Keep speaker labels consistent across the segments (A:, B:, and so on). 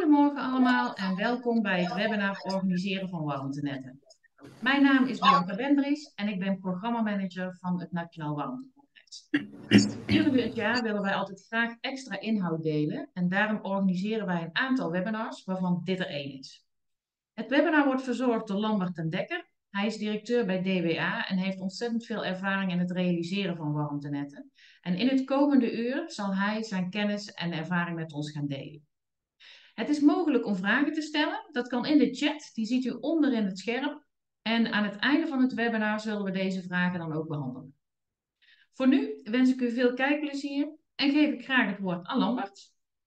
A: Goedemorgen allemaal en welkom bij het webinar Organiseren van warmtenetten. Mijn naam is Bianca Bendries en ik ben programmamanager van het Nationaal Warmtecongres. Gedurende het jaar willen wij altijd graag extra inhoud delen en daarom organiseren wij een aantal webinars waarvan dit er één is. Het webinar wordt verzorgd door Lambert ten Dekker. Hij is directeur bij DWA en heeft ontzettend veel ervaring in het realiseren van warmtenetten. En in het komende uur zal hij zijn kennis en ervaring met ons gaan delen. Het is mogelijk om vragen te stellen. Dat kan in de chat, die ziet u onder in het scherm. En aan het einde van het webinar zullen we deze vragen dan ook behandelen. Voor nu wens ik u veel kijkplezier en geef ik graag het woord aan Lambert.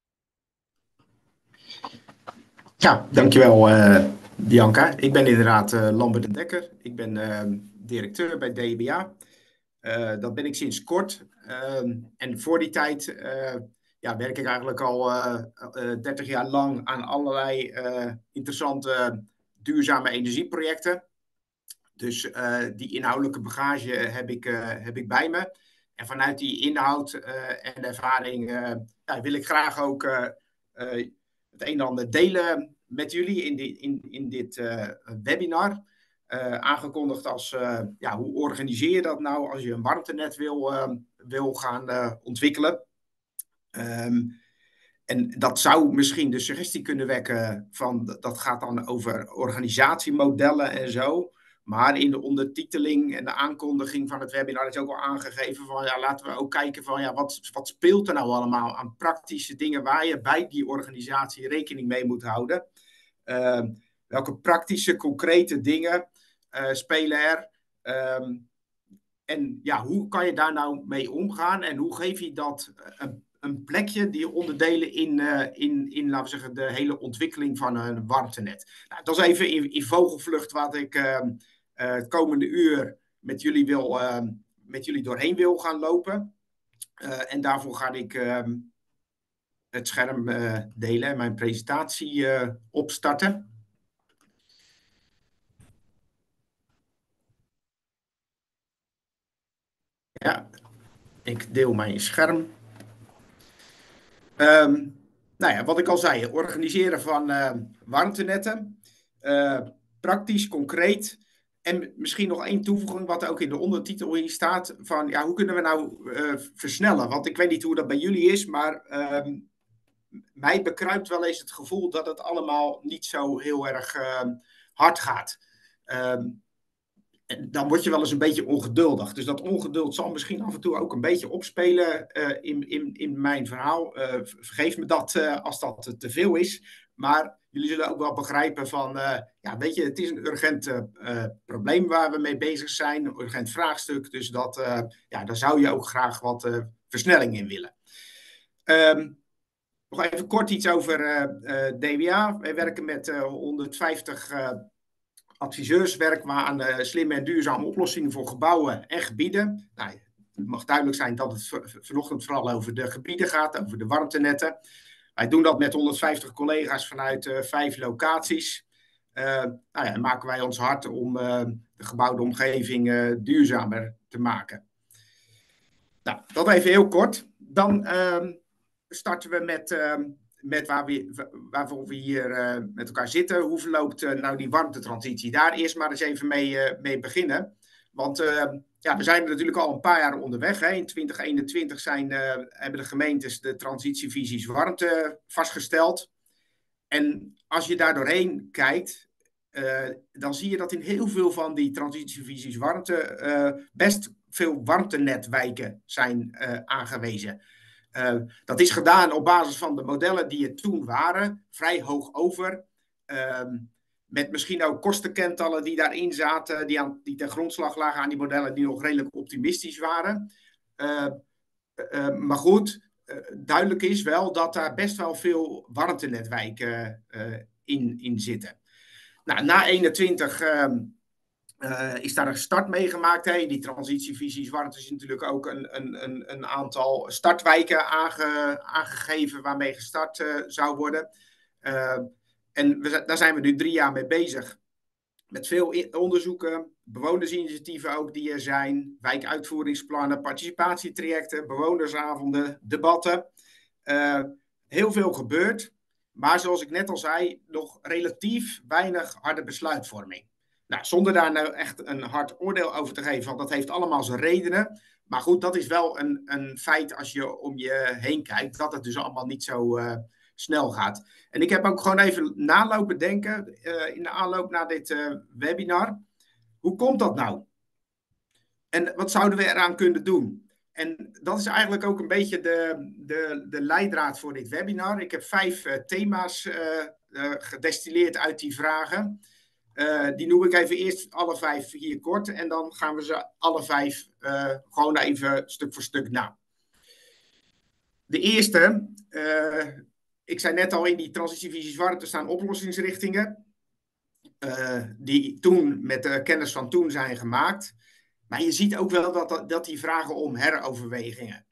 B: Ja, dankjewel Bianca. Ik ben inderdaad Lambert den Dekker. Ik ben directeur bij DBA. Dat ben ik sinds kort. En voor die tijd werk ik eigenlijk al 30 jaar lang aan allerlei interessante duurzame energieprojecten. Dus die inhoudelijke bagage heb ik bij me. En vanuit die inhoud en ervaring wil ik graag ook het een en ander delen met jullie in dit webinar. Aangekondigd als hoe organiseer je dat nou als je een warmtenet wil gaan ontwikkelen. En dat zou misschien de suggestie kunnen wekken van dat gaat dan over organisatiemodellen en zo. Maar in de ondertiteling en de aankondiging van het webinar is ook al aangegeven van laten we ook kijken van wat speelt er nou allemaal aan praktische dingen waar je bij die organisatie rekening mee moet houden. Welke praktische, concrete dingen spelen er? En hoe kan je daar nou mee omgaan en hoe geef je dat een plekje, die onderdelen in laten we zeggen, de hele ontwikkeling van een warmtenet. Nou, dat is even in vogelvlucht wat ik het komende uur met jullie doorheen wil gaan lopen. En daarvoor ga ik het scherm delen en mijn presentatie opstarten. Ja, ik deel mijn scherm. Wat ik al zei, organiseren van warmtenetten. Praktisch, concreet. En misschien nog één toevoeging, wat ook in de ondertitel hier staat. Van hoe kunnen we nou versnellen? Want ik weet niet hoe dat bij jullie is, maar mij bekruipt wel eens het gevoel dat het allemaal niet zo heel erg hard gaat. En dan word je wel eens een beetje ongeduldig. Dus dat ongeduld zal misschien af en toe ook een beetje opspelen in mijn verhaal. Vergeef me dat als dat te veel is. Maar jullie zullen ook wel begrijpen van... weet je, het is een urgent probleem waar we mee bezig zijn. Een urgent vraagstuk. Dus daar zou je ook graag wat versnelling in willen. Nog even kort iets over DWA. Wij werken met 150... adviseurswerk aan slimme en duurzame oplossingen voor gebouwen en gebieden. Nou, het mag duidelijk zijn dat het vanochtend vooral over de gebieden gaat, over de warmtenetten. Wij doen dat met 150 collega's vanuit 5 locaties. En maken wij ons hard om de gebouwde omgeving duurzamer te maken. Nou, dat even heel kort. Dan starten we met waarvoor we hier met elkaar zitten. Hoe verloopt nou die warmtetransitie? Daar eerst maar eens even mee beginnen. Want we zijn er natuurlijk al een paar jaar onderweg. Hè. In 2021 hebben de gemeentes de transitievisies warmte vastgesteld. En als je daar doorheen kijkt, dan zie je dat in heel veel van die transitievisies warmte best veel warmtenetwijken zijn aangewezen. Dat is gedaan op basis van de modellen die er toen waren, vrij hoog over. Met misschien ook kostenkentallen die daarin zaten, die ten grondslag lagen aan die modellen die nog redelijk optimistisch waren. Maar goed, duidelijk is wel dat daar best wel veel warmtenetwijken in zitten. Nou, na 21 is daar een start mee gemaakt. Hè? Die transitievisies warmte is natuurlijk ook een aantal startwijken aangegeven waarmee gestart zou worden. En daar zijn we nu 3 jaar mee bezig. Met veel onderzoeken, bewonersinitiatieven ook die er zijn, wijkuitvoeringsplannen, participatietrajecten, bewonersavonden, debatten. Heel veel gebeurt. Maar zoals ik net al zei, nog relatief weinig harde besluitvorming. Nou, zonder daar nou echt een hard oordeel over te geven, want dat heeft allemaal zijn redenen. Maar goed, dat is wel een feit als je om je heen kijkt, dat het dus allemaal niet zo snel gaat. En ik heb ook gewoon even nalopen denken in de aanloop naar dit webinar. Hoe komt dat nou? En wat zouden we eraan kunnen doen? En dat is eigenlijk ook een beetje de leidraad voor dit webinar. Ik heb 5 thema's gedestilleerd uit die vragen. Die noem ik even eerst alle 5 hier kort. En dan gaan we ze alle 5 gewoon even stuk voor stuk na. De eerste, ik zei net al, in die transitievisies warmte staan oplossingsrichtingen. Die toen met de kennis van toen zijn gemaakt. Maar je ziet ook wel dat die vragen om heroverwegingen.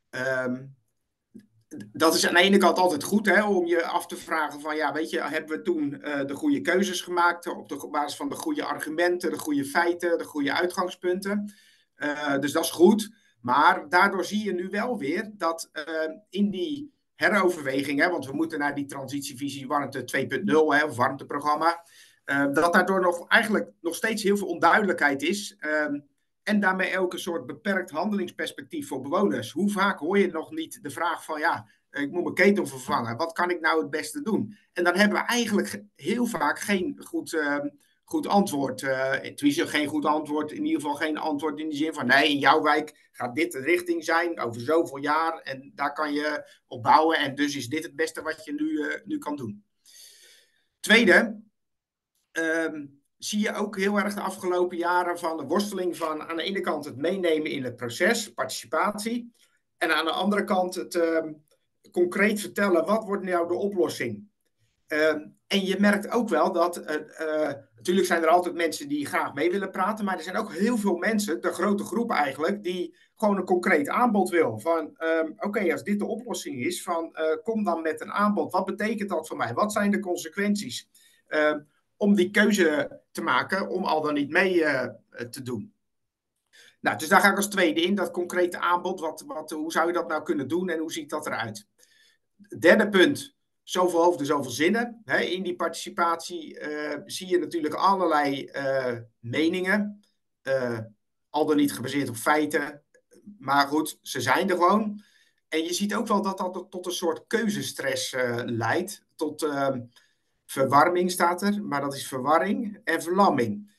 B: Dat is aan de ene kant altijd goed, hè, om je af te vragen van, ja, weet je, hebben we toen de goede keuzes gemaakt op de basis van de goede argumenten, de goede feiten, de goede uitgangspunten. Dus dat is goed. Maar daardoor zie je nu wel weer dat in die heroverwegingen, want we moeten naar die transitievisie warmte 2.0, of warmteprogramma, dat daardoor eigenlijk nog steeds heel veel onduidelijkheid is. En daarmee ook een soort beperkt handelingsperspectief voor bewoners. Hoe vaak hoor je nog niet de vraag van, ja, ik moet mijn ketel vervangen. Wat kan ik nou het beste doen? En dan hebben we eigenlijk heel vaak geen goed antwoord. Tenminste, geen goed antwoord. In ieder geval geen antwoord in de zin van, nee, in jouw wijk gaat dit de richting zijn over zoveel jaar. En daar kan je op bouwen. En dus is dit het beste wat je nu kan doen. Tweede, zie je ook heel erg de afgelopen jaren van de worsteling van aan de ene kant het meenemen in het proces, participatie. En aan de andere kant het concreet vertellen, wat wordt nou de oplossing? En je merkt ook wel dat, natuurlijk zijn er altijd mensen die graag mee willen praten, maar er zijn ook heel veel mensen, de grote groep eigenlijk, die gewoon een concreet aanbod wil. Van, oké, als dit de oplossing is, kom dan met een aanbod. Wat betekent dat voor mij? Wat zijn de consequenties? Om die keuze te maken om al dan niet mee te doen. Nou, dus daar ga ik als tweede in, dat concrete aanbod. Hoe zou je dat nou kunnen doen en hoe ziet dat eruit? Derde punt, zoveel hoofden, zoveel zinnen. In die participatie zie je natuurlijk allerlei meningen. Al dan niet gebaseerd op feiten. Maar goed, ze zijn er gewoon. En je ziet ook wel dat dat tot een soort keuzestress leidt. Tot verwarming staat er, maar dat is verwarring en verlamming.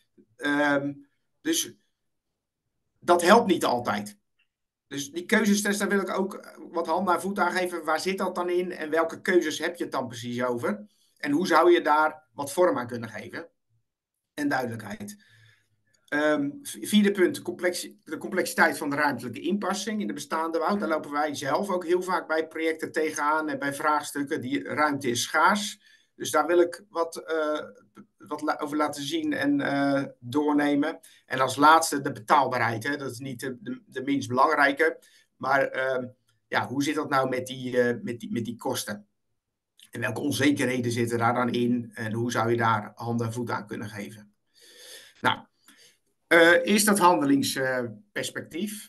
B: Dus dat helpt niet altijd. Dus die keuzestest, daar wil ik ook wat hand naar voet aan geven. Waar zit dat dan in en welke keuzes heb je het dan precies over? En hoe zou je daar wat vorm aan kunnen geven? En duidelijkheid. Vierde punt, de complexiteit van de ruimtelijke inpassing in de bestaande woud. Daar lopen wij zelf ook heel vaak bij projecten tegenaan en bij vraagstukken. Die ruimte is schaars. Dus daar wil ik wat over laten zien en doornemen. En als laatste de betaalbaarheid. Hè? Dat is niet de minst belangrijke. Maar ja, hoe zit dat nou met die kosten? En welke onzekerheden zitten daar dan in? En hoe zou je daar hand en voet aan kunnen geven? Nou, eerst dat handelingsperspectief.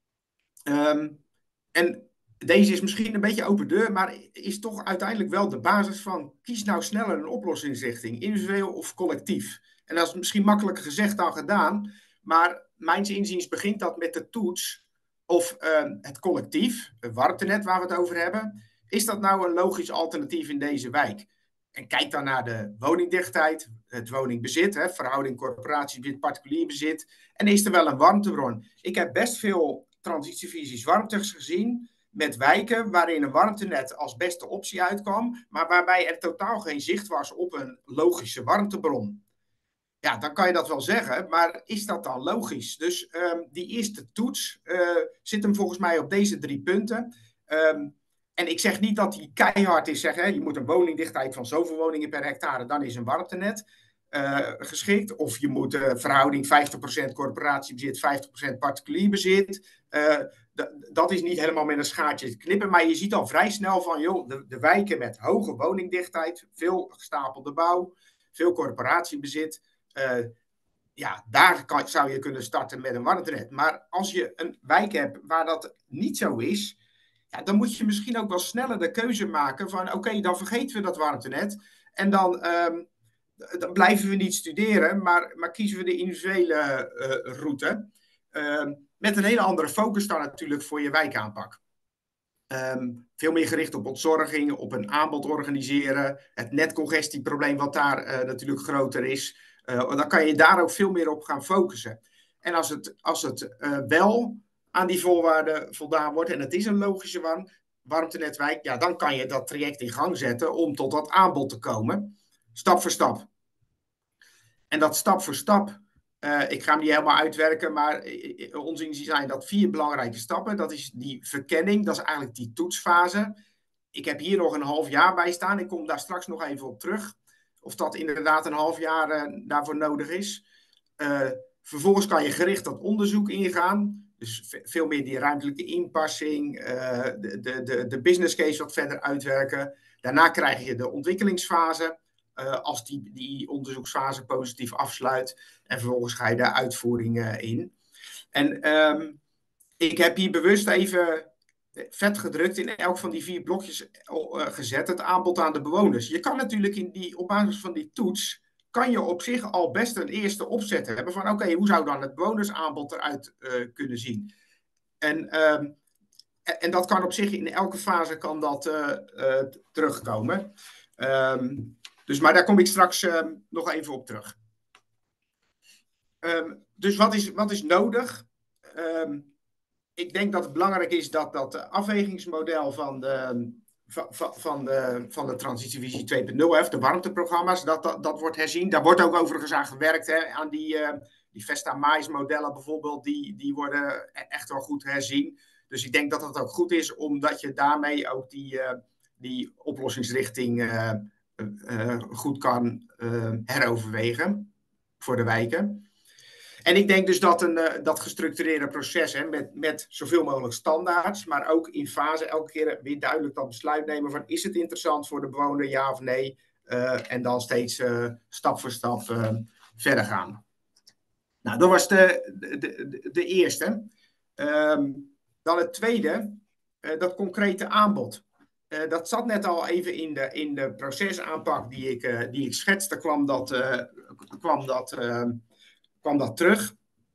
B: En deze is misschien een beetje open deur, maar is toch uiteindelijk wel de basis van kies nou sneller een oplossingsrichting, individueel of collectief. En dat is misschien makkelijker gezegd dan gedaan, maar mijns inziens begint dat met de toets of het collectief, het warmtenet waar we het over hebben. Is dat nou een logisch alternatief in deze wijk? En kijk dan naar de woningdichtheid, het woningbezit, verhouding corporatiebezit, particulier bezit. En is er wel een warmtebron? Ik heb best veel transitievisies warmtes gezien met wijken waarin een warmtenet als beste optie uitkwam, maar waarbij er totaal geen zicht was op een logische warmtebron. Ja, dan kan je dat wel zeggen, maar is dat dan logisch? Dus die eerste toets zit hem volgens mij op deze 3 punten. En ik zeg niet dat die keihard is, zeggen, je moet een woningdichtheid van zoveel woningen per hectare, dan is een warmtenet geschikt. Of je moet verhouding 50% corporatiebezit, 50% particulier bezit. Dat is niet helemaal met een schaartje te knippen, maar je ziet al vrij snel van, joh, de wijken met hoge woningdichtheid, veel gestapelde bouw, veel corporatiebezit. Ja, daar zou je kunnen starten met een warmtenet. Maar als je een wijk hebt waar dat niet zo is, ja, dan moet je misschien ook wel sneller de keuze maken van oké, dan vergeten we dat warmtenet. En dan blijven we niet studeren, maar kiezen we de individuele route. Met een hele andere focus dan natuurlijk voor je wijkaanpak. Veel meer gericht op ontzorging, op een aanbod organiseren. Het netcongestieprobleem wat daar natuurlijk groter is. Dan kan je daar ook veel meer op gaan focussen. En als het wel aan die voorwaarden voldaan wordt en het is een logische warmtenetwijk, ja, dan kan je dat traject in gang zetten om tot dat aanbod te komen. Stap voor stap. En dat stap voor stap, ik ga hem niet helemaal uitwerken, maar ons inzien zijn dat 4 belangrijke stappen. Dat is die verkenning, dat is eigenlijk die toetsfase. Ik heb hier nog een half jaar bij staan. Ik kom daar straks nog even op terug. Of dat inderdaad een half jaar daarvoor nodig is. Vervolgens kan je gericht dat onderzoek ingaan. Dus veel meer die ruimtelijke inpassing, de business case wat verder uitwerken. Daarna krijg je de ontwikkelingsfase. Als die onderzoeksfase positief afsluit. En vervolgens ga je de uitvoering in. En ik heb hier bewust even vet gedrukt in elk van die 4 blokjes gezet. Het aanbod aan de bewoners. Je kan natuurlijk op basis van die toets kan je op zich al best een eerste opzet hebben van oké, hoe zou dan het bewonersaanbod eruit kunnen zien? En dat kan op zich in elke fase kan dat terugkomen. Maar daar kom ik straks nog even op terug. Dus wat is nodig? Ik denk dat het belangrijk is dat afwegingsmodel van de Transitievisie 2.0, de warmteprogramma's, dat wordt herzien. Daar wordt ook overigens aan gewerkt, hè, aan die Vesta-Mais-modellen bijvoorbeeld, die worden echt wel goed herzien. Dus ik denk dat dat ook goed is, omdat je daarmee ook die oplossingsrichting goed kan heroverwegen voor de wijken. En ik denk dus dat gestructureerde proces, hè, met zoveel mogelijk standaards, maar ook in fase elke keer weer duidelijk dat besluit nemen van is het interessant voor de bewoner, ja of nee, en dan steeds stap voor stap verder gaan. Nou, dat was de eerste. Dan het tweede, dat concrete aanbod. Dat zat net al even in de procesaanpak die ik schetste, kwam dat terug.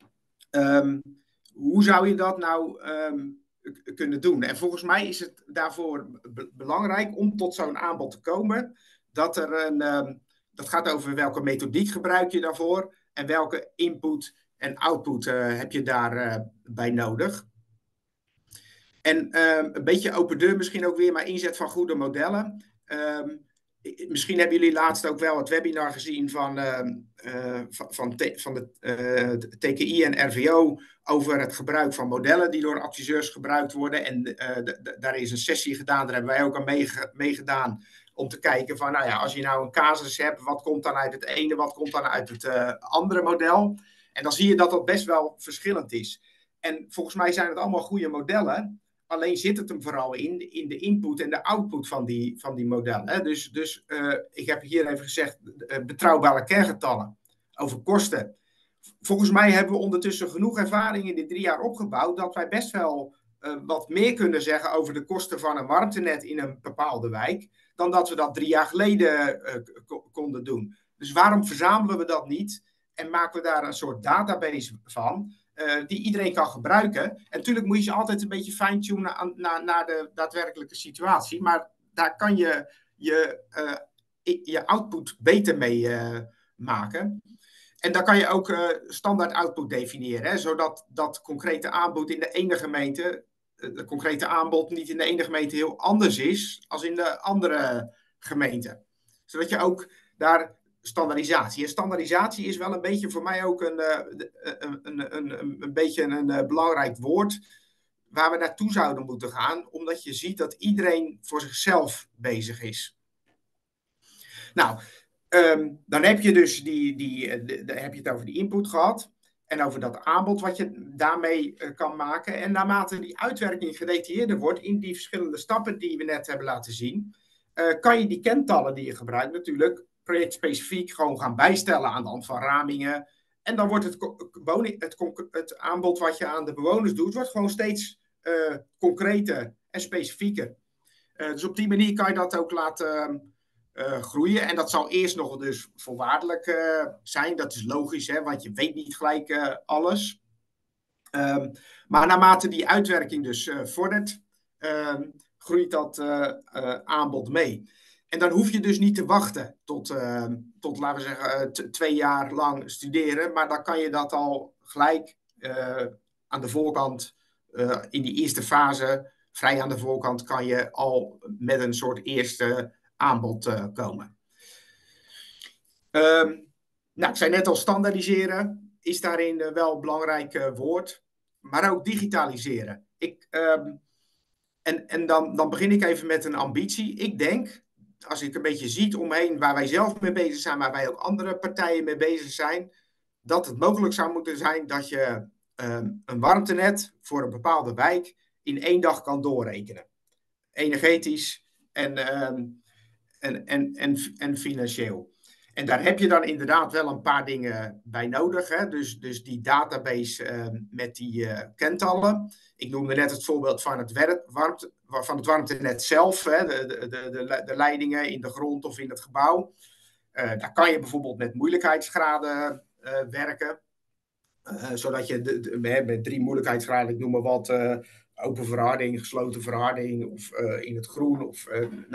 B: Hoe zou je dat nou kunnen doen? En volgens mij is het daarvoor belangrijk om tot zo'n aanbod te komen, dat gaat over welke methodiek gebruik je daarvoor en welke input en output heb je daarbij nodig. En een beetje open deur misschien ook weer, maar inzet van goede modellen. Misschien hebben jullie laatst ook wel het webinar gezien van de TKI en RVO over het gebruik van modellen die door adviseurs gebruikt worden. En daar is een sessie gedaan, daar hebben wij ook aan meegedaan om te kijken van, nou ja, als je nou een casus hebt, wat komt dan uit het ene, wat komt dan uit het andere model? En dan zie je dat dat best wel verschillend is. En volgens mij zijn het allemaal goede modellen. Alleen zit het hem vooral in de input en de output van die modellen. Hè? Dus ik heb hier even gezegd betrouwbare kerngetallen over kosten. Volgens mij hebben we ondertussen genoeg ervaring in die 3 jaar opgebouwd dat wij best wel wat meer kunnen zeggen over de kosten van een warmtenet in een bepaalde wijk dan dat we dat 3 jaar geleden konden doen. Dus waarom verzamelen we dat niet en maken we daar een soort database van die iedereen kan gebruiken? En natuurlijk moet je altijd een beetje fine-tunen naar de daadwerkelijke situatie, maar daar kan je output beter mee maken. En dan kan je ook standaard output definiëren, hè, zodat dat concrete aanbod in de ene gemeente, het concrete aanbod niet in de ene gemeente heel anders is als in de andere gemeente. Zodat je ook daar standaardisatie. En standaardisatie is wel een beetje voor mij ook een beetje een belangrijk woord waar we naartoe zouden moeten gaan, omdat je ziet dat iedereen voor zichzelf bezig is. Nou, dan heb je dus heb je het over die input gehad en over dat aanbod wat je daarmee kan maken. En naarmate die uitwerking gedetailleerder wordt in die verschillende stappen die we net hebben laten zien, kan je die kentallen die je gebruikt natuurlijk projectspecifiek gewoon gaan bijstellen aan de hand van ramingen. En dan wordt het aanbod wat je aan de bewoners doet, wordt gewoon steeds concreter en specifieker. Dus op die manier kan je dat ook laten groeien. En dat zal eerst nog dus voorwaardelijk zijn. Dat is logisch, hè, want je weet niet gelijk alles. Maar naarmate die uitwerking dus vordert, groeit dat aanbod mee. En dan hoef je dus niet te wachten tot laten we zeggen, 2 jaar lang studeren. Maar dan kan je dat al gelijk aan de voorkant, in die eerste fase, vrij aan de voorkant, kan je al met een soort eerste aanbod komen. Nou, ik zei net al, standaardiseren is daarin wel een belangrijk woord. Maar ook digitaliseren. Dan begin ik even met een ambitie. Ik denk, als ik een beetje zie omheen waar wij zelf mee bezig zijn, waar wij ook andere partijen mee bezig zijn, dat het mogelijk zou moeten zijn dat je een warmtenet voor een bepaalde wijk in 1 dag kan doorrekenen. Energetisch en financieel. En daar heb je dan inderdaad wel een paar dingen bij nodig. Hè? Dus die database met die kentallen. Ik noemde net het voorbeeld van het warmtenet zelf. Hè? De leidingen in de grond of in het gebouw. Daar kan je bijvoorbeeld met moeilijkheidsgraden werken. Zodat je met 3 moeilijkheidsgraden, ik noem maar wat, open verharding, gesloten verharding, of in het groen, of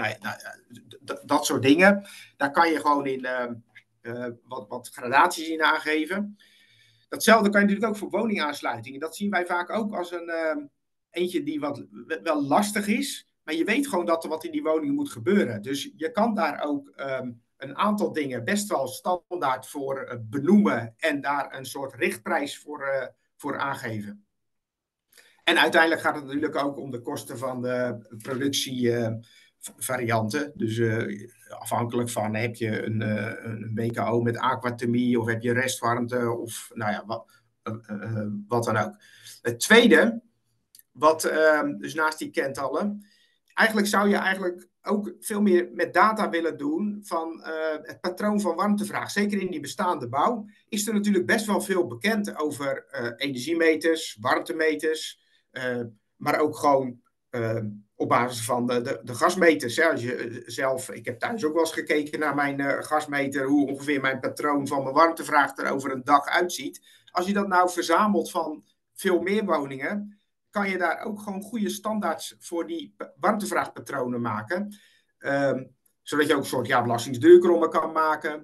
B: dat soort dingen. Daar kan je gewoon in wat gradaties in aangeven. Datzelfde kan je natuurlijk ook voor woningaansluitingen. Dat zien wij vaak ook als eentje die wel lastig is, maar je weet gewoon dat er wat in die woning moet gebeuren. Dus je kan daar ook een aantal dingen best wel standaard voor benoemen en daar een soort richtprijs voor aangeven. En uiteindelijk gaat het natuurlijk ook om de kosten van de productievarianten. Dus afhankelijk van, heb je een WKO met aquathermie of heb je restwarmte of nou ja, wat dan ook. Het tweede, dus naast die kentallen, eigenlijk zou je ook veel meer met data willen doen van het patroon van warmtevraag. Zeker in die bestaande bouw is er natuurlijk best wel veel bekend over energiemeters, warmtemeters, maar ook gewoon op basis van de gasmeters. Hè. Als je zelf, ik heb thuis ook wel eens gekeken naar mijn gasmeter, hoe ongeveer mijn patroon van mijn warmtevraag er over een dag uitziet. Als je dat nou verzamelt van veel meer woningen, kan je daar ook gewoon goede standaards voor die warmtevraagpatronen maken. Zodat je ook een soort belastingsduurkrommen kan maken.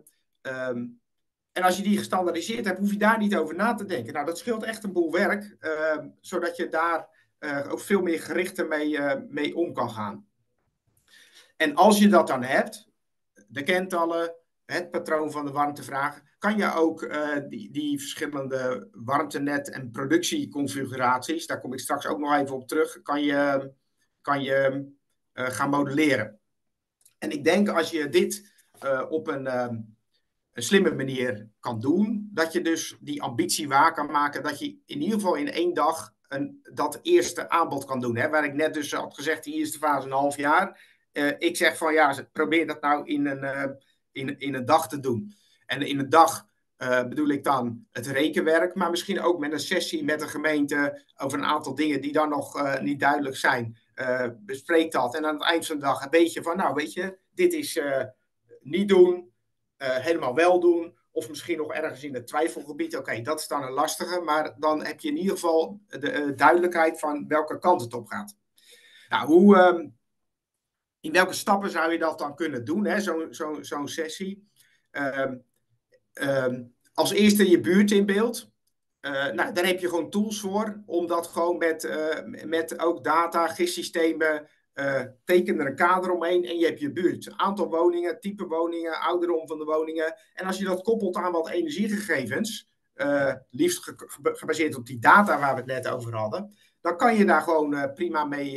B: En als je die gestandaardiseerd hebt, hoef je daar niet over na te denken. Nou, dat scheelt echt een boel werk, zodat je daar ook veel meer gerichter mee om kan gaan. En als je dat dan hebt, de kentallen, het patroon van de warmtevraag, kan je ook die verschillende warmtenet- en productieconfiguraties, daar kom ik straks ook nog even op terug, kan je gaan modelleren. En ik denk als je dit op een slimme manier kan doen, dat je dus die ambitie waar kan maken, dat je in ieder geval in 1 dag dat eerste aanbod kan doen. Hè? Waar ik net dus had gezegd, die eerste fase een half jaar. Ik zeg van probeer dat nou in een dag te doen. En in een dag bedoel ik dan het rekenwerk, maar misschien ook met een sessie met de gemeente over een aantal dingen die dan nog niet duidelijk zijn. Bespreek dat en aan het eind van de dag weet je van, nou weet je, dit is niet doen, helemaal wel doen, of misschien nog ergens in het twijfelgebied. Oké, dat is dan een lastige, maar dan heb je in ieder geval de duidelijkheid van welke kant het op gaat. Nou, in welke stappen zou je dat dan kunnen doen, hè? Zo'n sessie? Als eerste je buurt in beeld. Nou, daar heb je gewoon tools voor, om dat gewoon met ook data, GIS-systemen, teken er een kader omheen en je hebt je buurt. Aantal woningen, type woningen, ouderdom van de woningen. En als je dat koppelt aan wat energiegegevens, liefst gebaseerd op die data waar we het net over hadden, dan kan je daar gewoon prima mee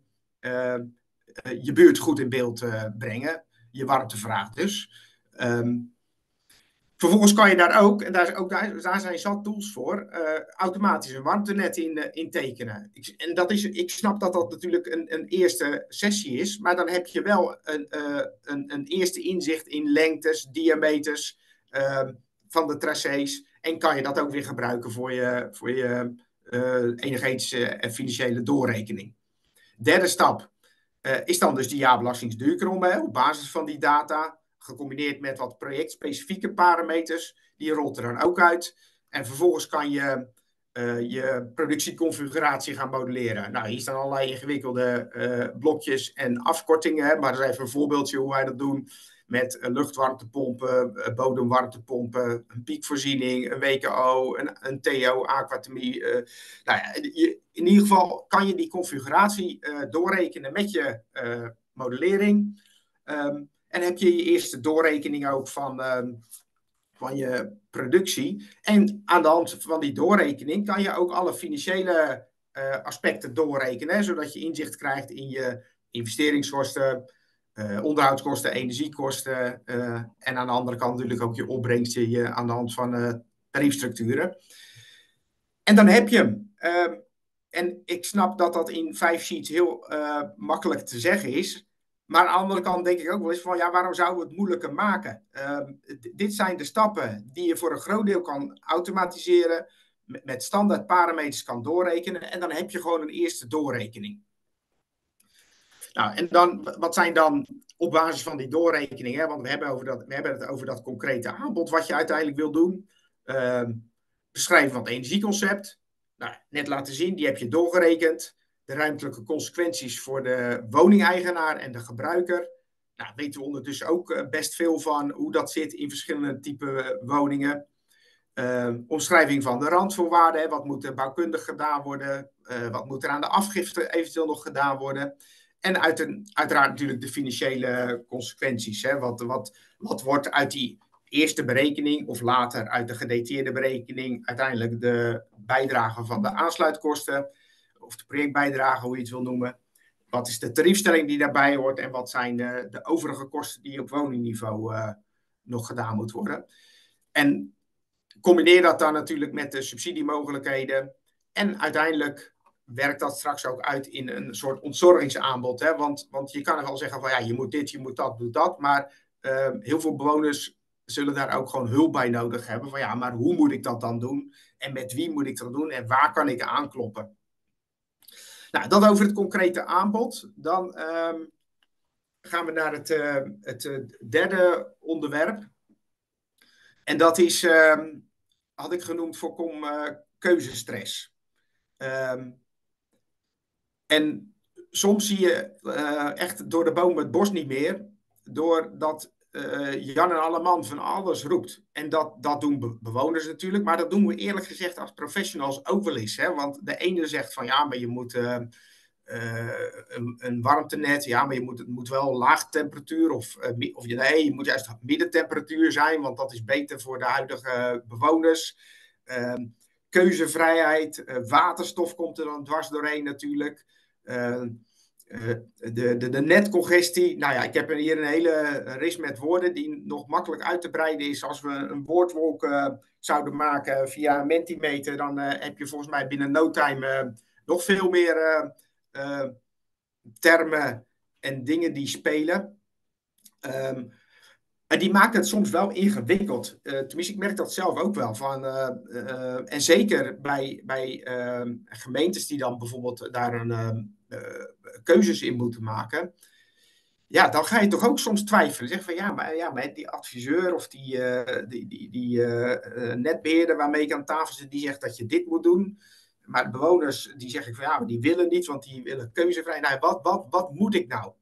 B: je buurt goed in beeld brengen. Je warmtevraag dus. Vervolgens kan je daar ook, en daar zijn zat tools voor, automatisch een warmtenet in tekenen. Ik snap dat dat natuurlijk een eerste sessie is, maar dan heb je wel een eerste inzicht in lengtes, diameters van de tracés. En kan je dat ook weer gebruiken voor je energetische en financiële doorrekening. Derde stap is dan dus die jaarbelastingsduurkromme op basis van die data, gecombineerd met wat projectspecifieke parameters. Die rolt er dan ook uit. En vervolgens kan je je productieconfiguratie gaan modelleren. Nou, hier staan allerlei ingewikkelde blokjes en afkortingen, hè, maar dat is even een voorbeeldje hoe wij dat doen. Met luchtwarmtepompen, bodemwarmtepompen, een piekvoorziening, een WKO, een TO, aquatemie. Nou ja, in ieder geval kan je die configuratie doorrekenen met je modellering. En heb je je eerste doorrekening ook van je productie. En aan de hand van die doorrekening kan je ook alle financiële aspecten doorrekenen, hè, zodat je inzicht krijgt in je investeringskosten, onderhoudskosten, energiekosten en aan de andere kant natuurlijk ook je opbrengsten aan de hand van tariefstructuren. En dan heb je hem. En ik snap dat dat in 5 sheets heel makkelijk te zeggen is. Maar aan de andere kant denk ik ook wel eens van, ja, waarom zouden we het moeilijker maken? Dit zijn de stappen die je voor een groot deel kan automatiseren, met standaard parameters kan doorrekenen en dan heb je gewoon een eerste doorrekening. Nou, en dan, wat zijn dan op basis van die doorrekening, hè, want we hebben het over dat concrete aanbod wat je uiteindelijk wil doen. Beschrijven van het energieconcept. Nou, net laten zien, die heb je doorgerekend. De ruimtelijke consequenties voor de woningeigenaar en de gebruiker. Nou, weten we ondertussen ook best veel van hoe dat zit in verschillende typen woningen. Omschrijving van de randvoorwaarden. Hè, wat moet er bouwkundig gedaan worden? Wat moet er aan de afgifte eventueel nog gedaan worden? En uiteraard natuurlijk de financiële consequenties. Hè? Wat wordt uit die eerste berekening of later uit de gedetailleerde berekening uiteindelijk de bijdrage van de aansluitkosten of de projectbijdrage, hoe je het wil noemen. Wat is de tariefstelling die daarbij hoort en wat zijn de overige kosten die op woningniveau nog gedaan moet worden. En combineer dat dan natuurlijk met de subsidiemogelijkheden en uiteindelijk werkt dat straks ook uit in een soort ontzorgingsaanbod. Hè? Want je kan er wel zeggen van ja, je moet dit, je moet dat, doe dat. Maar heel veel bewoners zullen daar ook gewoon hulp bij nodig hebben. Van ja, maar hoe moet ik dat dan doen? En met wie moet ik dat doen? En waar kan ik aankloppen? Nou, dat over het concrete aanbod. Dan gaan we naar het derde onderwerp. En dat is, had ik genoemd, voorkom keuzestress. En soms zie je echt door de bomen het bos niet meer, doordat Jan en Alleman van alles roept. En dat doen bewoners natuurlijk, maar dat doen we eerlijk gezegd als professionals ook wel eens. Hè? Want de ene zegt van ja, maar je moet een warmtenet, ja, maar het moet wel laag temperatuur of nee, je moet juist middentemperatuur zijn, want dat is beter voor de huidige bewoners. Keuzevrijheid, waterstof komt er dan dwars doorheen natuurlijk. De netcongestie. Nou ja, ik heb hier een hele ris met woorden die nog makkelijk uit te breiden is. Als we een woordwolk zouden maken via een Mentimeter, dan heb je volgens mij binnen no time nog veel meer termen en dingen die spelen. En die maakt het soms wel ingewikkeld. Tenminste, ik merk dat zelf ook wel. En zeker bij gemeentes die dan bijvoorbeeld daar keuzes in moeten maken. Ja, dan ga je toch ook soms twijfelen. Zeg van ja, maar die adviseur of die netbeheerder waarmee ik aan tafel zit, die zegt dat je dit moet doen. Maar de bewoners die zeggen van ja, maar die willen niet, want die willen keuzevrij. Nou, wat moet ik nou?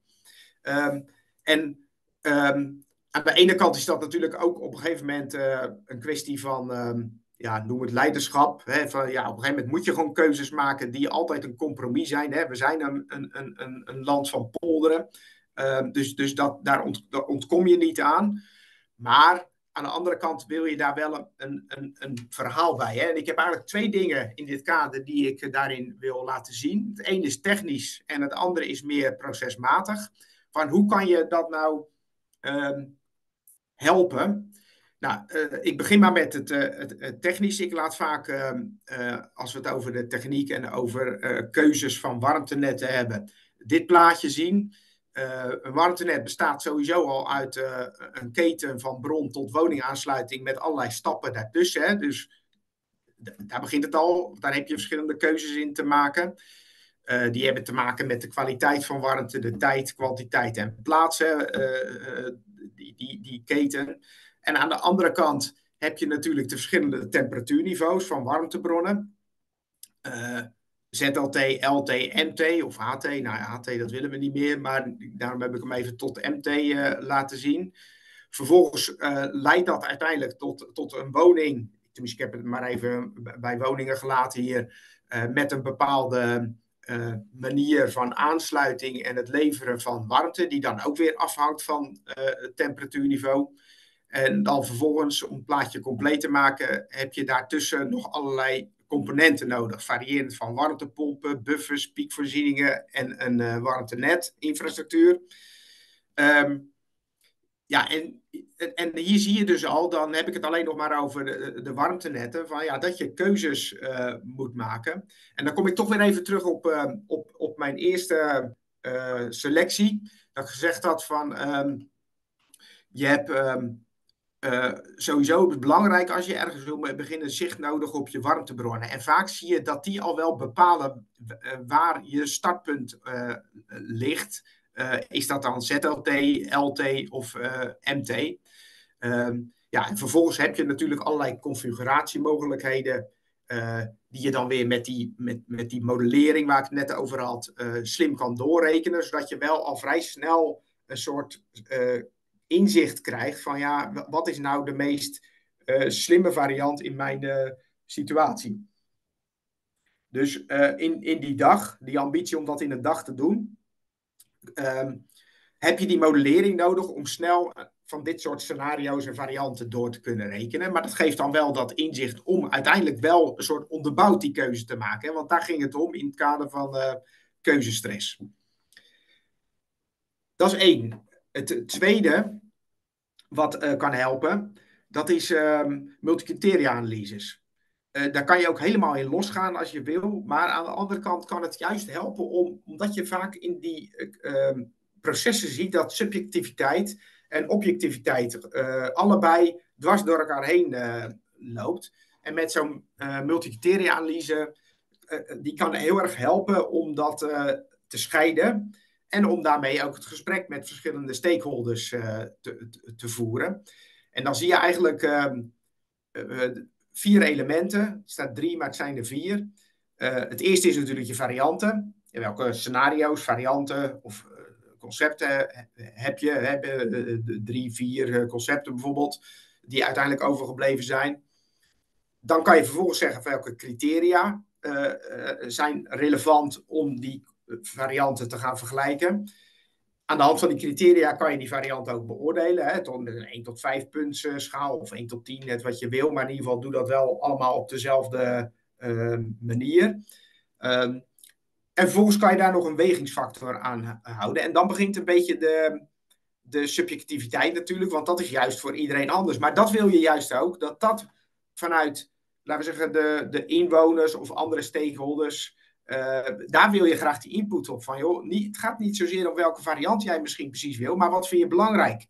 B: Aan de ene kant is dat natuurlijk ook op een gegeven moment een kwestie van, noem het leiderschap. Hè, van, ja, op een gegeven moment moet je gewoon keuzes maken die altijd een compromis zijn. Hè. We zijn een land van polderen, dus daar ontkom je niet aan. Maar aan de andere kant wil je daar wel een verhaal bij. Hè. En ik heb eigenlijk 2 dingen in dit kader die ik daarin wil laten zien. Het ene is technisch en het andere is meer procesmatig. Van hoe kan je dat nou helpen? Nou, ik begin maar met het technische. Ik laat vaak, als we het over de techniek en over keuzes van warmtenetten hebben, dit plaatje zien. Een warmtenet bestaat sowieso al uit een keten van bron tot woningaansluiting met allerlei stappen daartussen. Hè? Dus daar begint het al. Daar heb je verschillende keuzes in te maken. Die hebben te maken met de kwaliteit van warmte, de tijd, kwantiteit en plaatsen, die keten. En aan de andere kant heb je natuurlijk de verschillende temperatuurniveaus van warmtebronnen. ZLT, LT, MT of HT. Nou, HT dat willen we niet meer, maar daarom heb ik hem even tot MT laten zien. Vervolgens leidt dat uiteindelijk tot een woning. Tenminste, ik heb het maar even bij woningen gelaten hier. Met een bepaalde manier van aansluiting en het leveren van warmte, die dan ook weer afhangt van het temperatuurniveau. En dan vervolgens, om het plaatje compleet te maken, heb je daartussen nog allerlei componenten nodig. Variërend van warmtepompen, buffers, piekvoorzieningen en een warmtenet-infrastructuur. Ja, en hier zie je dus al, dan heb ik het alleen nog maar over de warmtenetten, van, ja, dat je keuzes moet maken. En dan kom ik toch weer even terug op mijn eerste selectie. Dat ik gezegd had van, je hebt sowieso belangrijk als je ergens wil beginnen zicht nodig op je warmtebronnen. En vaak zie je dat die al wel bepalen waar je startpunt ligt. Is dat dan ZLT, LT of MT? Ja, en vervolgens heb je natuurlijk allerlei configuratiemogelijkheden die je dan weer met die modellering waar ik het net over had slim kan doorrekenen, zodat je wel al vrij snel een soort inzicht krijgt van, ja, wat is nou de meest slimme variant in mijn situatie. Dus in die dag, die ambitie om dat in een dag te doen, heb je die modellering nodig om snel van dit soort scenario's en varianten door te kunnen rekenen. Maar dat geeft dan wel dat inzicht om uiteindelijk wel een soort onderbouwd die keuze te maken. Hè? Want daar ging het om in het kader van keuzestress. Dat is één. Het tweede wat kan helpen, dat is multicriteria-analyses. Daar kan je ook helemaal in losgaan als je wil. Maar aan de andere kant kan het juist helpen omdat je vaak in die processen ziet dat subjectiviteit en objectiviteit allebei dwars door elkaar heen loopt. En met zo'n multicriteria-analyse, die kan heel erg helpen om dat te scheiden. En om daarmee ook het gesprek met verschillende stakeholders te voeren. En dan zie je eigenlijk 4 elementen. Er staat 3, maar het zijn er 4. Het eerste is natuurlijk je varianten. In welke scenario's, varianten of concepten heb je? 3, 4 concepten bijvoorbeeld, die uiteindelijk overgebleven zijn. Dan kan je vervolgens zeggen welke criteria zijn relevant om die varianten te gaan vergelijken. Aan de hand van die criteria kan je die varianten ook beoordelen. Hè, met een 1 tot 5 puntschaal of 1 tot 10, net wat je wil. Maar in ieder geval doe dat wel allemaal op dezelfde manier. En vervolgens kan je daar nog een wegingsfactor aan houden. En dan begint een beetje de subjectiviteit natuurlijk. Want dat is juist voor iedereen anders. Maar dat wil je juist ook. Dat vanuit, laten we zeggen, de inwoners of andere stakeholders, daar wil je graag die input op van, joh, het gaat niet zozeer om welke variant jij misschien precies wil, maar wat vind je belangrijk?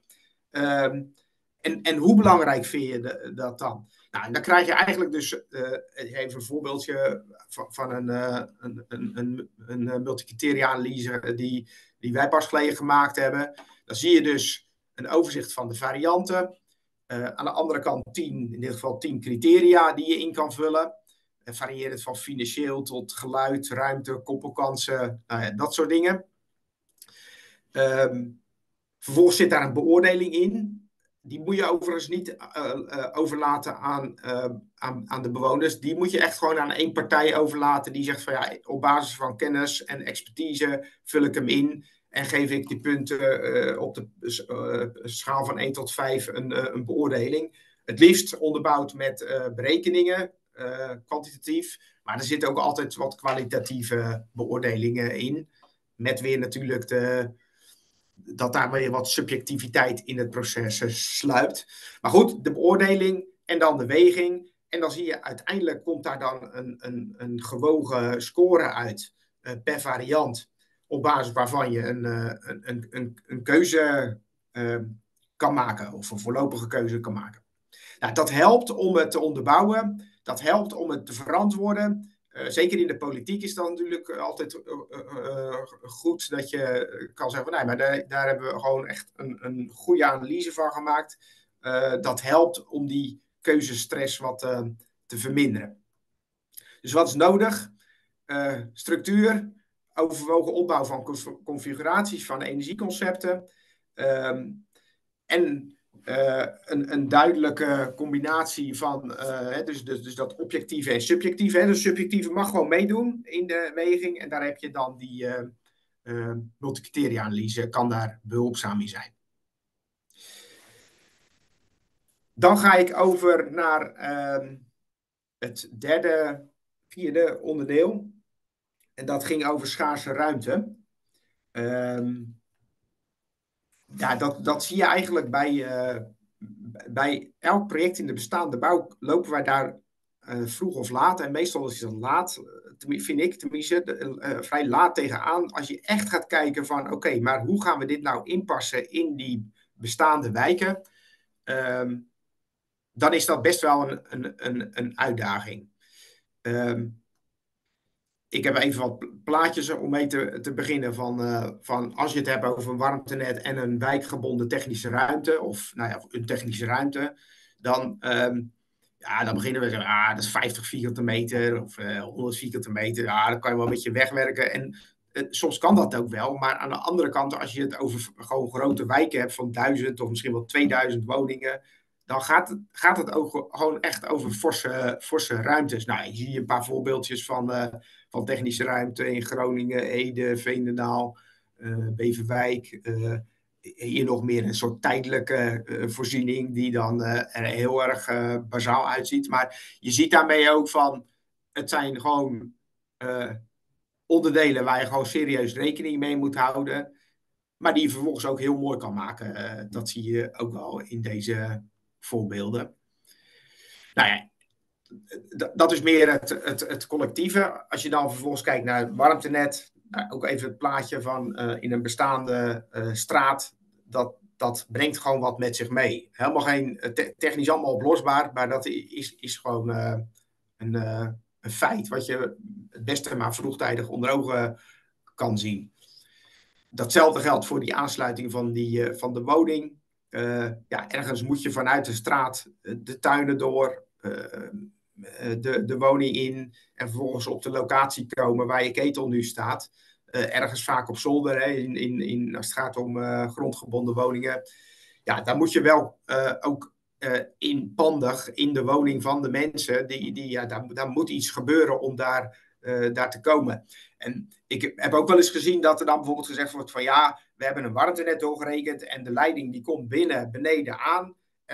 B: En hoe belangrijk vind je dat dan? Nou, en dan krijg je eigenlijk dus, even een voorbeeldje van een multicriteria-analyse die wij pas geleden gemaakt hebben. Dan zie je dus een overzicht van de varianten. Aan de andere kant 10, in dit geval 10 criteria die je in kan vullen. Variërend van financieel tot geluid, ruimte, koppelkansen, dat soort dingen. Vervolgens zit daar een beoordeling in. Die moet je overigens niet overlaten aan de bewoners. Die moet je echt gewoon aan één partij overlaten. Die zegt van, ja, op basis van kennis en expertise vul ik hem in. En geef ik die punten op de schaal van 1 tot 5 een beoordeling. Het liefst onderbouwd met berekeningen. Kwantitatief, maar er zitten ook altijd wat kwalitatieve beoordelingen in, met weer natuurlijk dat daar weer wat subjectiviteit in het proces sluipt. Maar goed, de beoordeling en dan de weging, en dan zie je uiteindelijk komt daar dan een gewogen score uit per variant, op basis waarvan je een keuze kan maken, of een voorlopige keuze kan maken. Nou, dat helpt om het te onderbouwen. Dat helpt om het te verantwoorden. zeker in de politiek is dat natuurlijk altijd goed dat je kan zeggen van nee, maar daar hebben we gewoon echt een goede analyse van gemaakt. Dat helpt om die keuzestress wat te verminderen. Dus wat is nodig? Structuur, overwogen opbouw van configuraties van energieconcepten en een duidelijke combinatie van dus dat objectieve en subjectieve. Hè. Dus subjectieve mag gewoon meedoen in de weging en daar heb je dan die multicriteria-analyse, kan daar behulpzaam in zijn. Dan ga ik over naar het vierde onderdeel. En dat ging over schaarse ruimte. Ja, dat zie je eigenlijk bij elk project in de bestaande bouw. Lopen wij daar vroeg of laat, en meestal is het laat, vind ik tenminste, vrij laat tegenaan. Als je echt gaat kijken van oké, maar hoe gaan we dit nou inpassen in die bestaande wijken? Dan is dat best wel een uitdaging. Ik heb even wat plaatjes om mee te beginnen van als je het hebt over een warmtenet en een wijkgebonden technische ruimte, of nou ja, een technische ruimte, dan beginnen we zeggen, dat is 50 vierkante meter of 100 vierkante meter, dan kan je wel een beetje wegwerken. En soms kan dat ook wel, maar aan de andere kant, als je het over gewoon grote wijken hebt van 1000 of misschien wel 2000 woningen, dan gaat het ook gewoon echt over forse ruimtes. Nou, je ziet een paar voorbeeldjes van technische ruimte in Groningen, Ede, Veenendaal, Beverwijk. Hier nog meer een soort tijdelijke voorziening die dan er heel erg bazaal uitziet. Maar je ziet daarmee ook van, het zijn gewoon onderdelen waar je gewoon serieus rekening mee moet houden. Maar die je vervolgens ook heel mooi kan maken. Dat zie je ook wel in deze voorbeelden. Nou ja, dat is meer het collectieve. Als je dan vervolgens kijkt naar het warmtenet, ook even het plaatje van in een bestaande straat, dat brengt gewoon wat met zich mee. Helemaal geen technisch allemaal oplosbaar, maar dat is gewoon een feit wat je het beste maar vroegtijdig onder ogen kan zien. Datzelfde geldt voor die aansluiting van de woning. Ergens moet je vanuit de straat de tuinen door, de woning in en vervolgens op de locatie komen waar je ketel nu staat. Ergens vaak op zolder, hè, als het gaat om grondgebonden woningen. Ja, daar moet je wel ook inpandig in de woning van de mensen. Daar moet iets gebeuren om daar te komen. En ik heb ook wel eens gezien dat er dan bijvoorbeeld gezegd wordt van ja, we hebben een warmtenet doorgerekend en de leiding die komt beneden aan.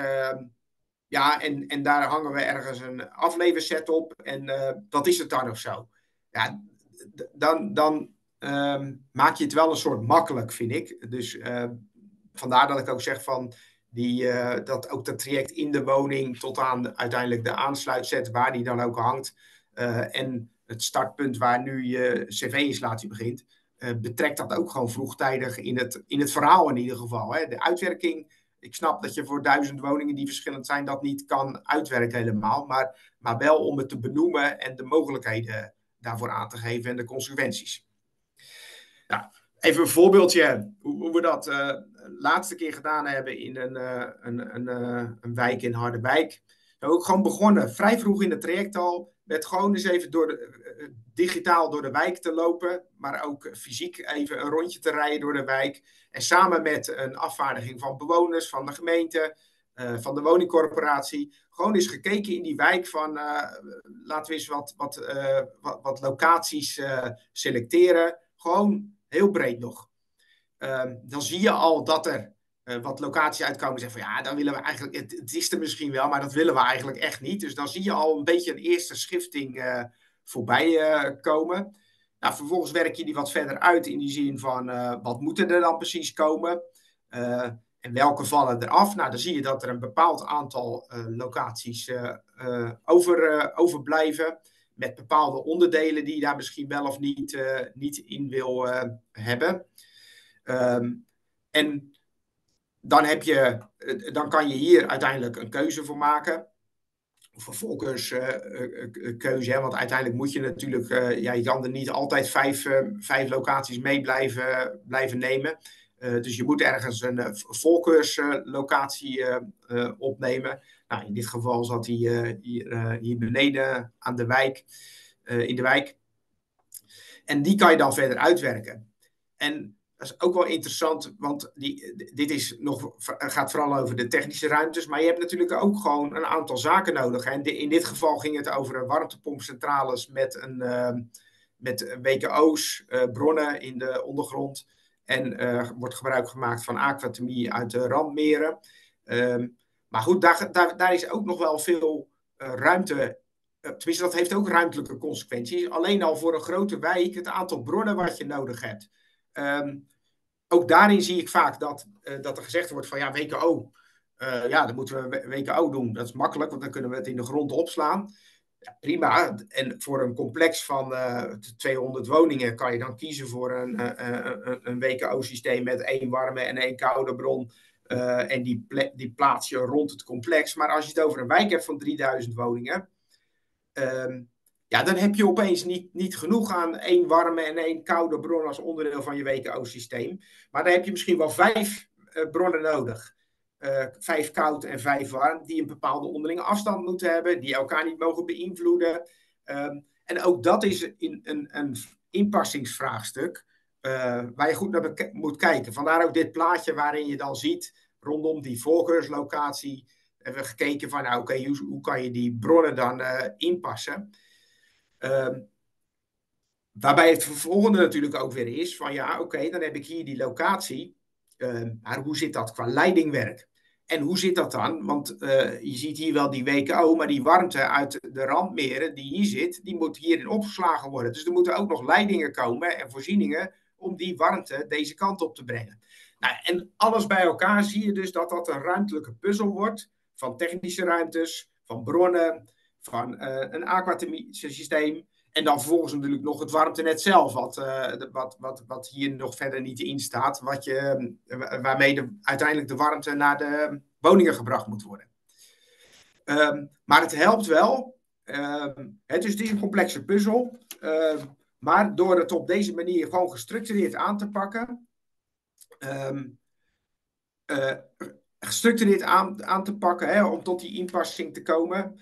B: En daar hangen we ergens een afleverset op en dat is het dan of zo. Ja, dan maak je het wel een soort makkelijk, vind ik. Dus vandaar dat ik ook zeg van dat ook dat traject in de woning tot aan uiteindelijk de aansluitset waar die dan ook hangt en het startpunt waar nu je cv-installatie begint, betrekt dat ook gewoon vroegtijdig in het verhaal in ieder geval. Hè. De uitwerking, ik snap dat je voor 1000 woningen die verschillend zijn dat niet kan uitwerken helemaal, maar wel om het te benoemen en de mogelijkheden daarvoor aan te geven en de consequenties. Nou, even een voorbeeldje hoe we dat laatste keer gedaan hebben in een wijk in Harderwijk. We hebben ook gewoon begonnen, vrij vroeg in het traject al, met gewoon eens even digitaal door de wijk te lopen, maar ook fysiek even een rondje te rijden door de wijk. En samen met een afvaardiging van bewoners, van de gemeente, van de woningcorporatie, gewoon eens gekeken in die wijk van laten we eens wat locaties selecteren. Gewoon heel breed nog. Dan zie je al dat er wat locaties uitkomen en zeggen van ja, dan willen we eigenlijk, het is er misschien wel, maar dat willen we eigenlijk echt niet. Dus dan zie je al een beetje een eerste schifting voorbij komen. Nou, vervolgens werk je die wat verder uit in die zin van wat moet er dan precies komen en welke vallen eraf. Nou, dan zie je dat er een bepaald aantal locaties overblijven met bepaalde onderdelen die je daar misschien wel of niet in wil hebben. En dan kan je hier uiteindelijk een keuze voor maken. of een voorkeurskeuze. Want uiteindelijk moet je natuurlijk, je kan er niet altijd vijf locaties mee blijven nemen. Dus je moet ergens een voorkeurslocatie opnemen. Nou, in dit geval zat hij hier beneden aan de wijk, in de wijk. En die kan je dan verder uitwerken. En dat is ook wel interessant, want dit gaat vooral over de technische ruimtes. Maar je hebt natuurlijk ook gewoon een aantal zaken nodig. En in dit geval ging het over warmtepompcentrales met WKO's, bronnen in de ondergrond. En wordt gebruik gemaakt van aquathermie uit de randmeren. Maar goed, daar is ook nog wel veel ruimte. Tenminste, dat heeft ook ruimtelijke consequenties. Alleen al voor een grote wijk, het aantal bronnen wat je nodig hebt. Ook daarin zie ik vaak dat er gezegd wordt van ja, WKO. Dan moeten we WKO doen. Dat is makkelijk, want dan kunnen we het in de grond opslaan. Ja, prima. En voor een complex van 200 woningen kan je dan kiezen voor een WKO-systeem met 1 warme en 1 koude bron. En die plaats je rond het complex. Maar als je het over een wijk hebt van 3000 woningen, dan heb je opeens niet genoeg aan 1 warme en 1 koude bron als onderdeel van je WKO-systeem. Maar dan heb je misschien wel 5 bronnen nodig. 5 koud en 5 warm, die een bepaalde onderlinge afstand moeten hebben, die elkaar niet mogen beïnvloeden. En ook dat is een inpassingsvraagstuk waar je goed naar moet kijken. Vandaar ook dit plaatje waarin je dan ziet, rondom die voorkeurslocatie, hebben we gekeken van, hoe kan je die bronnen dan inpassen? Waarbij het volgende natuurlijk ook weer is van, dan heb ik hier die locatie. Maar hoe zit dat qua leidingwerk? En hoe zit dat dan? Want je ziet hier wel die WKO, maar die warmte uit de randmeren die hier zit, die moet hierin opgeslagen worden. Dus er moeten ook nog leidingen komen en voorzieningen om die warmte deze kant op te brengen. Nou, en alles bij elkaar zie je dus dat een ruimtelijke puzzel wordt van technische ruimtes, van bronnen, van een aquathermie systeem. En dan vervolgens natuurlijk nog het warmtenet zelf, wat hier nog verder niet in staat, waarmee uiteindelijk de warmte naar de woningen gebracht moet worden. Maar het helpt wel. Het is een complexe puzzel. Maar door het op deze manier gewoon gestructureerd aan te pakken, om tot die inpassing te komen,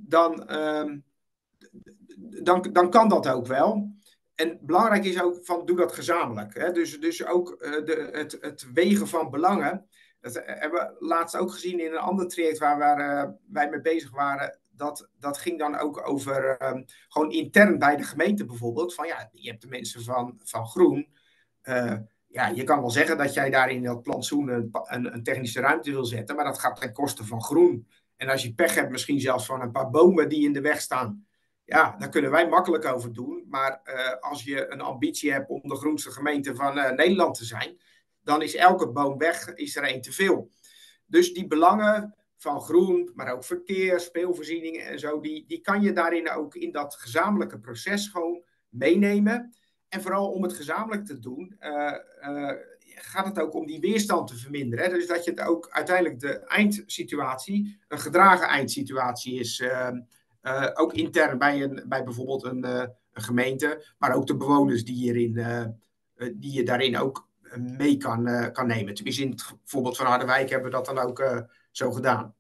B: dan kan dat ook wel. En belangrijk is ook van, doe dat gezamenlijk. Hè? Dus ook het wegen van belangen. Dat hebben we laatst ook gezien in een ander traject waar wij mee bezig waren. Dat ging dan ook over, gewoon intern bij de gemeente bijvoorbeeld. Van je hebt de mensen van Groen. Je kan wel zeggen dat jij daar in dat plantsoen een technische ruimte wil zetten. Maar dat gaat ten koste van Groen. En als je pech hebt, misschien zelfs van een paar bomen die in de weg staan. Ja, daar kunnen wij makkelijk over doen. Maar als je een ambitie hebt om de groenste gemeente van Nederland te zijn, dan is elke boom weg, is er 1 te veel. Dus die belangen van groen, maar ook verkeer, speelvoorzieningen en zo, die kan je daarin ook in dat gezamenlijke proces gewoon meenemen. En vooral om het gezamenlijk te doen, gaat het ook om die weerstand te verminderen. Hè? Dus dat je het ook uiteindelijk de eindsituatie, een gedragen eindsituatie is. Ook intern bij bijvoorbeeld een gemeente, maar ook de bewoners die je daarin ook mee kan nemen. Tenminste, in het voorbeeld van Harderwijk hebben we dat dan ook zo gedaan.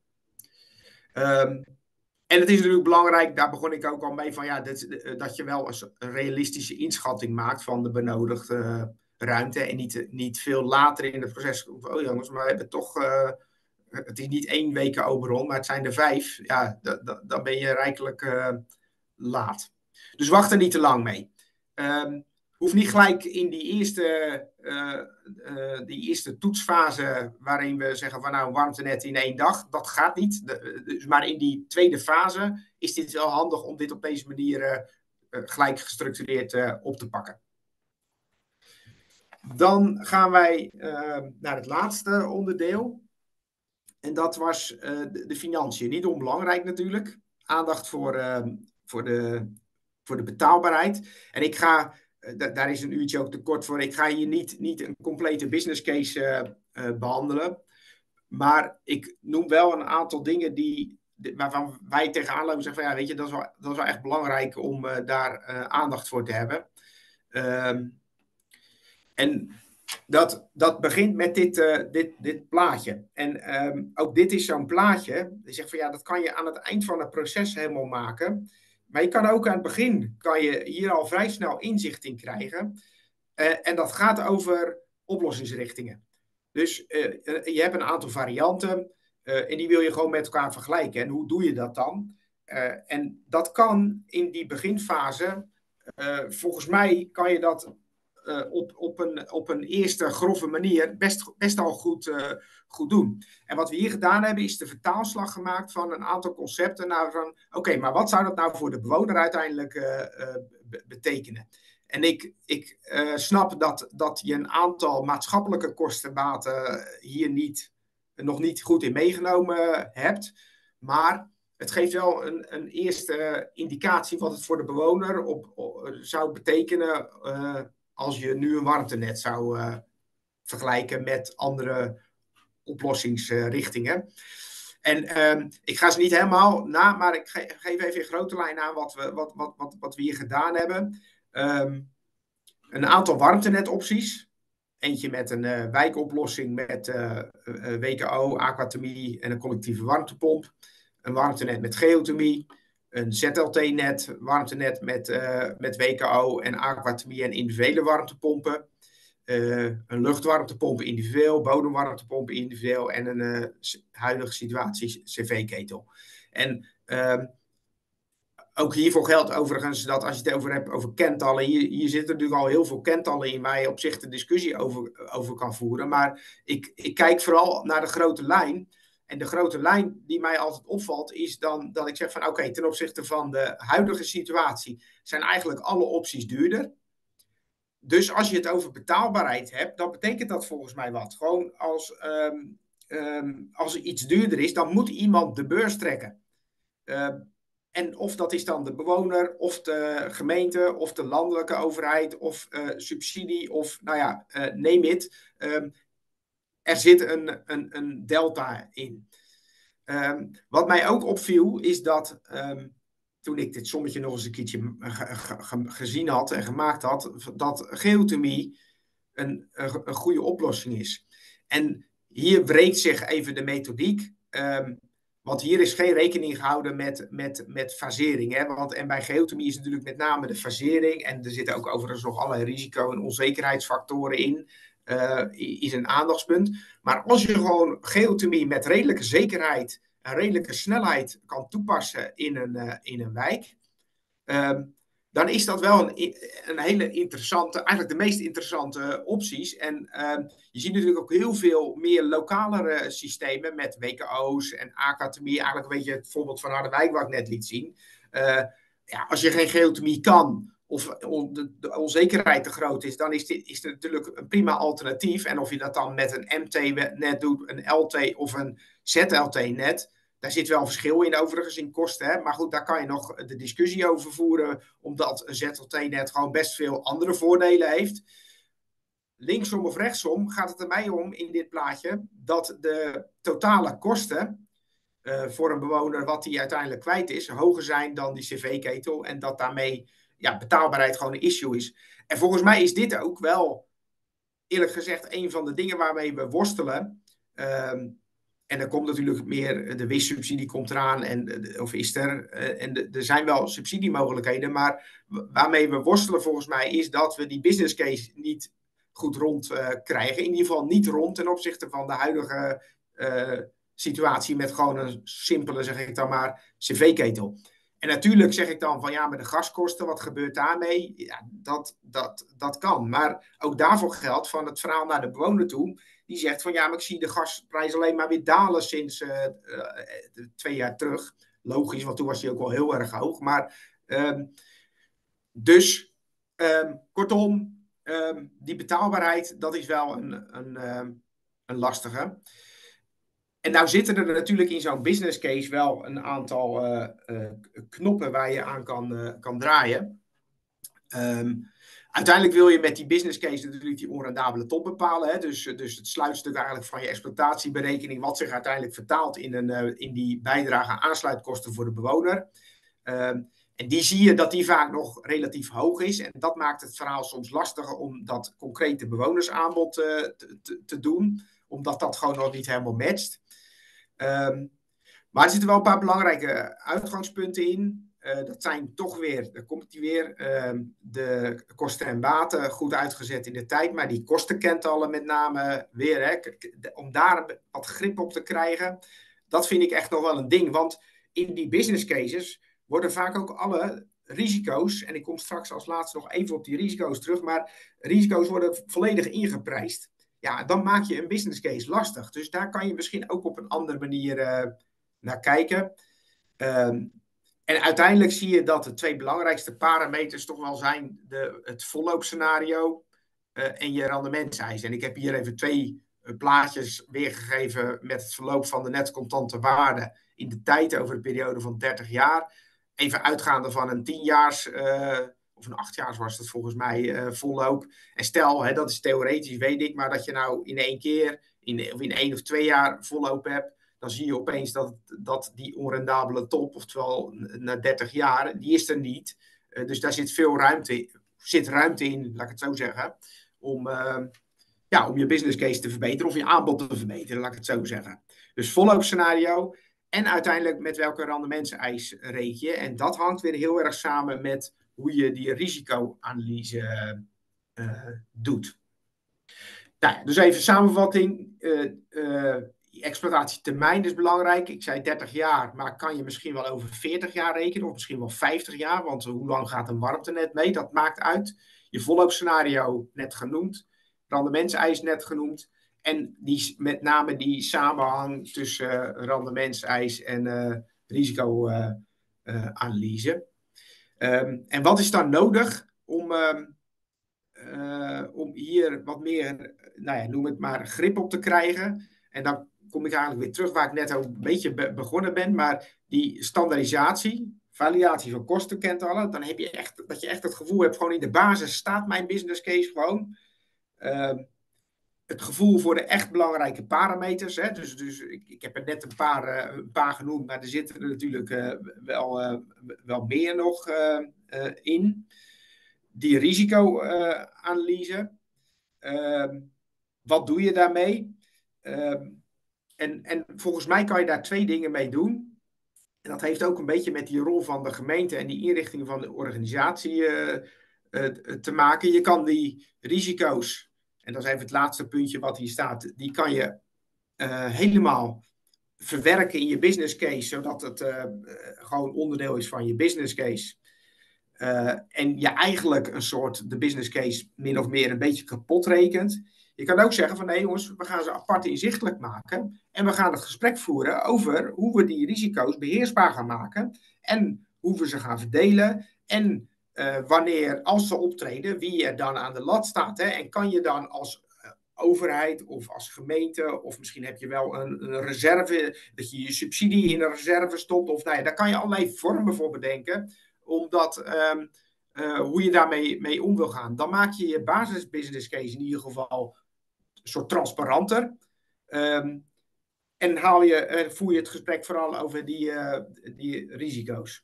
B: En het is natuurlijk belangrijk, daar begon ik ook al mee, van dat je wel een realistische inschatting maakt van de benodigde ruimte en niet veel later in het proces. Oh jongens, maar we hebben toch... het is niet 1 WKO-bron, maar het zijn er 5. Ja, dan ben je rijkelijk laat. Dus wacht er niet te lang mee. Hoeft niet gelijk in die eerste toetsfase, waarin we zeggen van warmtenet in 1 dag. Dat gaat niet. Maar in die tweede fase is dit wel handig om dit op deze manier gelijk gestructureerd op te pakken. Dan gaan wij naar het laatste onderdeel. En dat was de financiën. Niet onbelangrijk natuurlijk. Aandacht voor de betaalbaarheid. En ik ga, daar is een uurtje ook te kort voor. Ik ga hier niet een complete business case behandelen. Maar ik noem wel een aantal dingen die waarvan wij tegenaan lopen zeggen van ja, weet je, dat is wel echt belangrijk om daar aandacht voor te hebben. En dat begint met dit plaatje. En ook dit is zo'n plaatje. Je zegt van ja, dat kan je aan het eind van het proces helemaal maken. Maar je kan ook aan het begin, kan je hier al vrij snel inzicht in krijgen. En dat gaat over oplossingsrichtingen. Dus je hebt een aantal varianten en die wil je gewoon met elkaar vergelijken. En hoe doe je dat dan? En dat kan in die beginfase, volgens mij kan je dat op een eerste grove manier best al goed doen. En wat we hier gedaan hebben, is de vertaalslag gemaakt van een aantal concepten naar van, oké, maar wat zou dat nou voor de bewoner uiteindelijk betekenen? En ik snap dat je een aantal maatschappelijke kostenbaten hier nog niet goed in meegenomen hebt. Maar het geeft wel een eerste indicatie wat het voor de bewoner zou betekenen als je nu een warmtenet zou vergelijken met andere oplossingsrichtingen. En ik ga ze niet helemaal na, maar ik geef even in grote lijn aan wat we hier gedaan hebben. Een aantal warmtenetopties. Eentje met een wijkoplossing met WKO, aquathermie en een collectieve warmtepomp. Een warmtenet met geothermie. Een ZLT-net, warmtenet met WKO en aquathermie en individuele warmtepompen. Een luchtwarmtepomp individueel, bodemwarmtepomp individueel en een huidige situatie cv-ketel. En ook hiervoor geldt overigens dat als je het over hebt over kentallen, hier zitten natuurlijk al heel veel kentallen in waar je op zich de discussie over kan voeren. Maar ik kijk vooral naar de grote lijn. En de grote lijn die mij altijd opvalt is dan dat ik zeg van oké, ten opzichte van de huidige situatie zijn eigenlijk alle opties duurder. Dus als je het over betaalbaarheid hebt, dan betekent dat volgens mij wat. Gewoon als er iets duurder is, dan moet iemand de beurs trekken. En of dat is dan de bewoner, of de gemeente, of de landelijke overheid, of subsidie, of nou ja, neem het. Er zit een delta in. Wat mij ook opviel, is dat toen ik dit sommetje nog eens een keertje gezien had en gemaakt had, dat geothermie een goede oplossing is. En hier wreekt zich even de methodiek. Want hier is geen rekening gehouden met fasering. Hè? En bij geothermie is natuurlijk met name de fasering. En er zitten ook overigens nog allerlei risico- en onzekerheidsfactoren in. Is een aandachtspunt. Maar als je gewoon geothermie met redelijke zekerheid en redelijke snelheid kan toepassen in een wijk. Dan is dat wel een hele interessante, eigenlijk de meest interessante opties. En je ziet natuurlijk ook heel veel meer lokalere systemen met WKO's en aquathermie. Eigenlijk een beetje het voorbeeld van Harderwijk wat ik net liet zien. Ja, als je geen geothermie kan of de onzekerheid te groot is, dan is het natuurlijk een prima alternatief. En of je dat dan met een MT-net doet, een LT of een ZLT-net, daar zit wel een verschil in overigens in kosten. Hè? Maar goed, daar kan je nog de discussie over voeren, omdat een ZLT-net gewoon best veel andere voordelen heeft. Linksom of rechtsom gaat het er mij om in dit plaatje dat de totale kosten voor een bewoner, wat die uiteindelijk kwijt is, hoger zijn dan die cv-ketel. En dat daarmee betaalbaarheid gewoon een issue is. En volgens mij is dit ook wel, eerlijk gezegd, een van de dingen waarmee we worstelen. En er komt natuurlijk meer, de WIS-subsidie komt eraan, of is er. En er zijn wel subsidiemogelijkheden, maar waarmee we worstelen volgens mij is dat we die business case niet goed rond krijgen. In ieder geval niet rond ten opzichte van de huidige situatie met gewoon een simpele, zeg ik dan maar, cv-ketel. En natuurlijk zeg ik dan van ja, met de gaskosten, wat gebeurt daarmee? Ja, dat kan. Maar ook daarvoor geldt van het verhaal naar de bewoner toe. Die zegt van ja, maar ik zie de gasprijs alleen maar weer dalen sinds 2 jaar terug. Logisch, want toen was die ook wel heel erg hoog. Maar kortom, die betaalbaarheid, dat is wel een lastige. En nou zitten er natuurlijk in zo'n business case wel een aantal knoppen waar je aan kan draaien. Uiteindelijk wil je met die business case natuurlijk die onrendabele top bepalen. Hè? Dus het sluitstuk eigenlijk van je exploitatieberekening, wat zich uiteindelijk vertaalt in die bijdrage aan aansluitkosten voor de bewoner. En die zie je dat die vaak nog relatief hoog is. En dat maakt het verhaal soms lastiger om dat concrete bewonersaanbod te doen. Omdat dat gewoon nog niet helemaal matcht. Maar er zitten wel een paar belangrijke uitgangspunten in. Dat zijn toch weer, daar komt die weer, de kosten en baten goed uitgezet in de tijd. Maar die kostenkentallen met name weer, hè, om daar wat grip op te krijgen. Dat vind ik echt nog wel een ding. Want in die business cases worden vaak ook alle risico's, en ik kom straks als laatste nog even op die risico's terug, maar risico's worden volledig ingeprijsd. Ja, dan maak je een business case lastig. Dus daar kan je misschien ook op een andere manier naar kijken. En uiteindelijk zie je dat de twee belangrijkste parameters toch wel zijn het volloopscenario en je rendementseis. En ik heb hier even twee plaatjes weergegeven met het verloop van de net contante waarde in de tijd over een periode van 30 jaar. Even uitgaande van een 10-jaars of een 8-jaars was het volgens mij volloop. En stel, hè, dat is theoretisch, weet ik, maar dat je nou in 1 keer, of in 1 of 2 jaar volloop hebt, dan zie je opeens dat die onrendabele top, oftewel na 30 jaar, die is er niet. Dus daar zit veel ruimte in, laat ik het zo zeggen, om je business case te verbeteren of je aanbod te verbeteren, laat ik het zo zeggen. Dus volloopscenario en uiteindelijk met welke rendementseis reken je. En dat hangt weer heel erg samen met hoe je die risicoanalyse doet. Nou, dus even samenvatting. Exploitatietermijn is belangrijk. Ik zei 30 jaar, maar kan je misschien wel over 40 jaar rekenen of misschien wel 50 jaar, want hoe lang gaat een warmtenet mee? Dat maakt uit. Je volloopscenario net genoemd, rendementseis net genoemd en met name die samenhang tussen rendementseis en risicoanalyse. En wat is dan nodig om hier wat meer, noem het maar, grip op te krijgen? En dan kom ik eigenlijk weer terug waar ik net ook een beetje begonnen ben. Maar die standaardisatie, validatie van kostenkentallen, dan heb je echt, dat je echt het gevoel hebt, gewoon in de basis staat mijn business case gewoon. Het gevoel voor de echt belangrijke parameters. Hè? Dus ik heb er net een paar genoemd, maar er zitten er natuurlijk wel meer nog in. Die risicoanalyse. Wat doe je daarmee? En volgens mij kan je daar 2 dingen mee doen. En dat heeft ook een beetje met die rol van de gemeente en die inrichting van de organisatie te maken. Je kan die risico's, en dat is even het laatste puntje wat hier staat, die kan je helemaal verwerken in je business case, zodat het gewoon onderdeel is van je business case. En je eigenlijk een soort de business case min of meer een beetje kapot rekent. Je kan ook zeggen van nee jongens, we gaan ze apart inzichtelijk maken. En we gaan het gesprek voeren over hoe we die risico's beheersbaar gaan maken. En hoe we ze gaan verdelen. En wanneer, als ze optreden, wie er dan aan de lat staat. Hè? En kan je dan als overheid of als gemeente, of misschien heb je wel een reserve, dat je je subsidie in een reserve stopt. Of daar kan je allerlei vormen voor bedenken. Omdat hoe je daarmee mee om wil gaan. Dan maak je je basis business case in ieder geval een soort transparanter. En voer je het gesprek vooral over die risico's.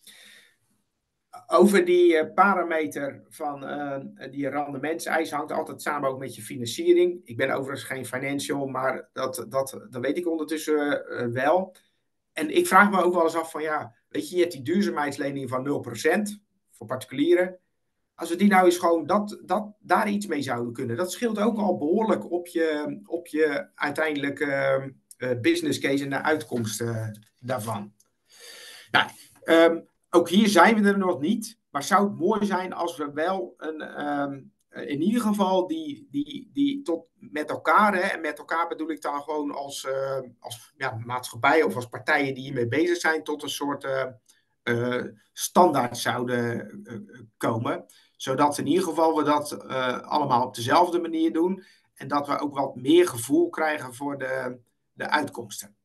B: Over die parameter van die rendementseis hangt altijd samen ook met je financiering. Ik ben overigens geen financial, maar dat weet ik ondertussen wel. En ik vraag me ook wel eens af van weet je hebt die duurzaamheidslening van 0% voor particulieren. Als we die nou eens gewoon daar iets mee zouden kunnen. Dat scheelt ook al behoorlijk op je uiteindelijke business case en de uitkomsten daarvan. Nou, ook hier zijn we er nog niet. Maar zou het mooi zijn als we wel in ieder geval die tot met elkaar, hè, en met elkaar bedoel ik dan gewoon als maatschappij of als partijen die hiermee bezig zijn, tot een soort standaard zouden komen. Zodat in ieder geval we dat allemaal op dezelfde manier doen. En dat we ook wat meer gevoel krijgen voor de uitkomsten.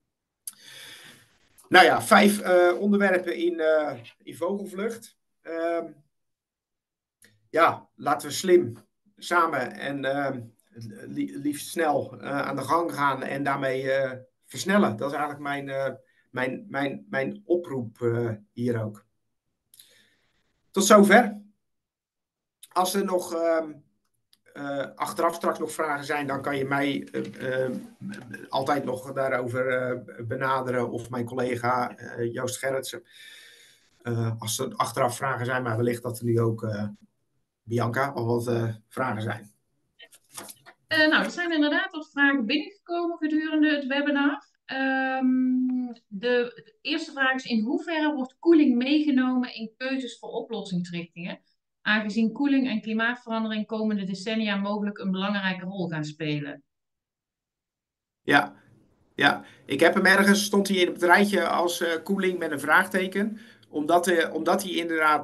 B: Nou ja, 5 onderwerpen in vogelvlucht. ja, laten we slim samen en liefst snel aan de gang gaan en daarmee versnellen. Dat is eigenlijk mijn oproep hier ook. Tot zover. Als er nog achteraf straks nog vragen zijn, dan kan je mij altijd nog daarover benaderen of mijn collega Joost Gerritsen. Als er achteraf vragen zijn, maar wellicht dat er nu ook Bianca al wat vragen zijn.
A: Nou, er zijn inderdaad wat vragen binnengekomen gedurende het webinar. De eerste vraag is: in hoeverre wordt koeling meegenomen in keuzes voor oplossingsrichtingen, aangezien koeling en klimaatverandering komende decennia mogelijk een belangrijke rol gaan spelen?
B: Ja, ik heb hem ergens, stond hij in het rijtje als koeling met een vraagteken. Omdat hij inderdaad,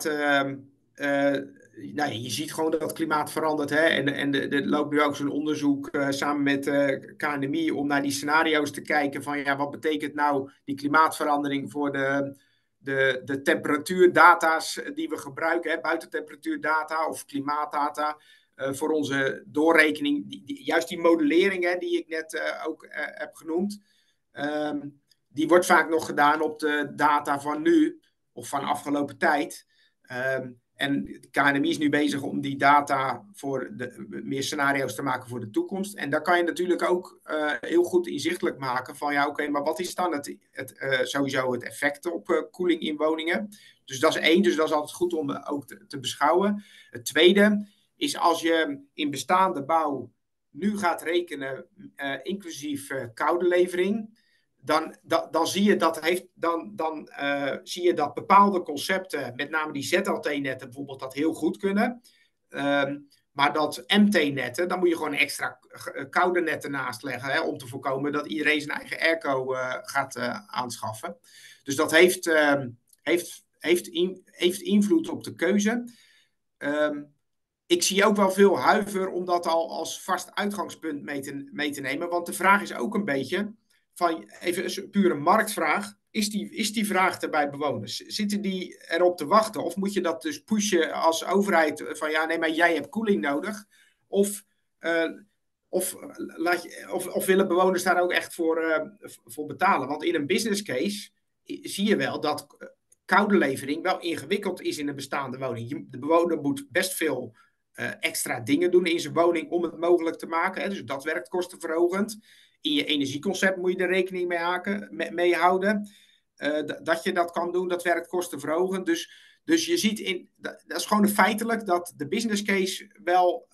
B: nou, je ziet gewoon dat het klimaat verandert. Hè? En er loopt nu ook zo'n onderzoek samen met KNMI om naar die scenario's te kijken van ja, wat betekent nou die klimaatverandering voor de temperatuurdata's die we gebruiken, hè? Buitentemperatuurdata of klimaatdata. Voor onze doorrekening, juist die modellering hè, die ik net ook heb genoemd, die wordt vaak nog gedaan op de data van nu of van afgelopen tijd. En de KNMI is nu bezig om die data voor meer scenario's te maken voor de toekomst. En daar kan je natuurlijk ook heel goed inzichtelijk maken van ja, oké, maar wat is dan sowieso het effect op koeling in woningen? Dus dat is één, dus dat is altijd goed om ook te beschouwen. Het tweede is als je in bestaande bouw nu gaat rekenen, inclusief koude levering, dan zie je dat bepaalde concepten, met name die ZLT-netten bijvoorbeeld, dat heel goed kunnen. Maar dat MT-netten, dan moet je gewoon extra koude netten naast leggen, hè, om te voorkomen dat iedereen zijn eigen airco gaat aanschaffen. Dus dat heeft invloed op de keuze. Ik zie ook wel veel huiver om dat al als vast uitgangspunt mee te nemen. Want de vraag is ook een beetje, van even een pure marktvraag, is die vraag er bij bewoners? Zitten die erop te wachten? Of moet je dat dus pushen als overheid van ja, nee, maar jij hebt koeling nodig? Of willen bewoners daar ook echt voor betalen? Want in een business case zie je wel dat koude levering wel ingewikkeld is in een bestaande woning. De bewoner moet best veel extra dingen doen in zijn woning om het mogelijk te maken. Hè? Dus dat werkt kostenverhogend. In je energieconcept moet je er rekening mee houden. Dat je dat kan doen, dat werkt kostenverhogend. Dus je ziet, dat is gewoon feitelijk dat de business case wel,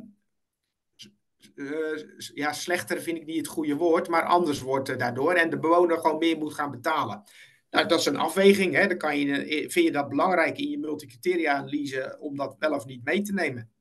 B: ja, slechter vind ik niet het goede woord, maar anders wordt daardoor. En de bewoner gewoon meer moet gaan betalen. Nou, dat is een afweging. Hè? Dan vind je dat belangrijk in je multicriteria-analyse om dat wel of niet mee te nemen.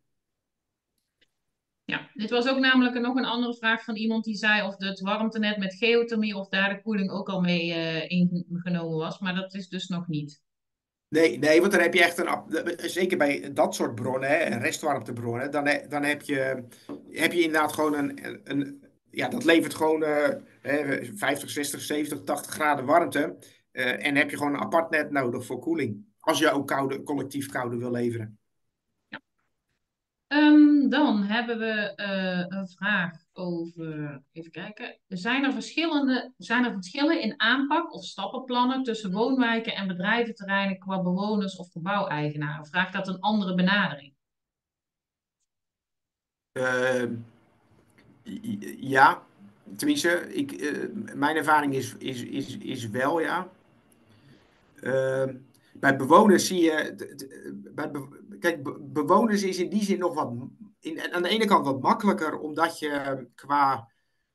A: Ja, dit was ook namelijk nog een andere vraag van iemand die zei of het warmtenet met geothermie, of daar de koeling ook al mee ingenomen was. Maar dat is dus nog niet.
B: Nee, want dan heb je echt zeker bij dat soort bronnen, hè, restwarmtebronnen, dan heb je inderdaad gewoon ja, dat levert gewoon 50, 60, 70, 80 graden warmte. En heb je gewoon een apart net nodig voor koeling. Als je ook collectief koude wil leveren.
A: Ja. Dan hebben we een vraag over, even kijken. Zijn er verschillen in aanpak of stappenplannen tussen woonwijken en bedrijventerreinen qua bewoners of gebouweigenaren? Vraagt dat een andere benadering?
B: Ja, tenminste, mijn ervaring is wel, ja. Bij bewoners zie je. Kijk, bewoners is in die zin nog wat. Aan de ene kant wat makkelijker, omdat je qua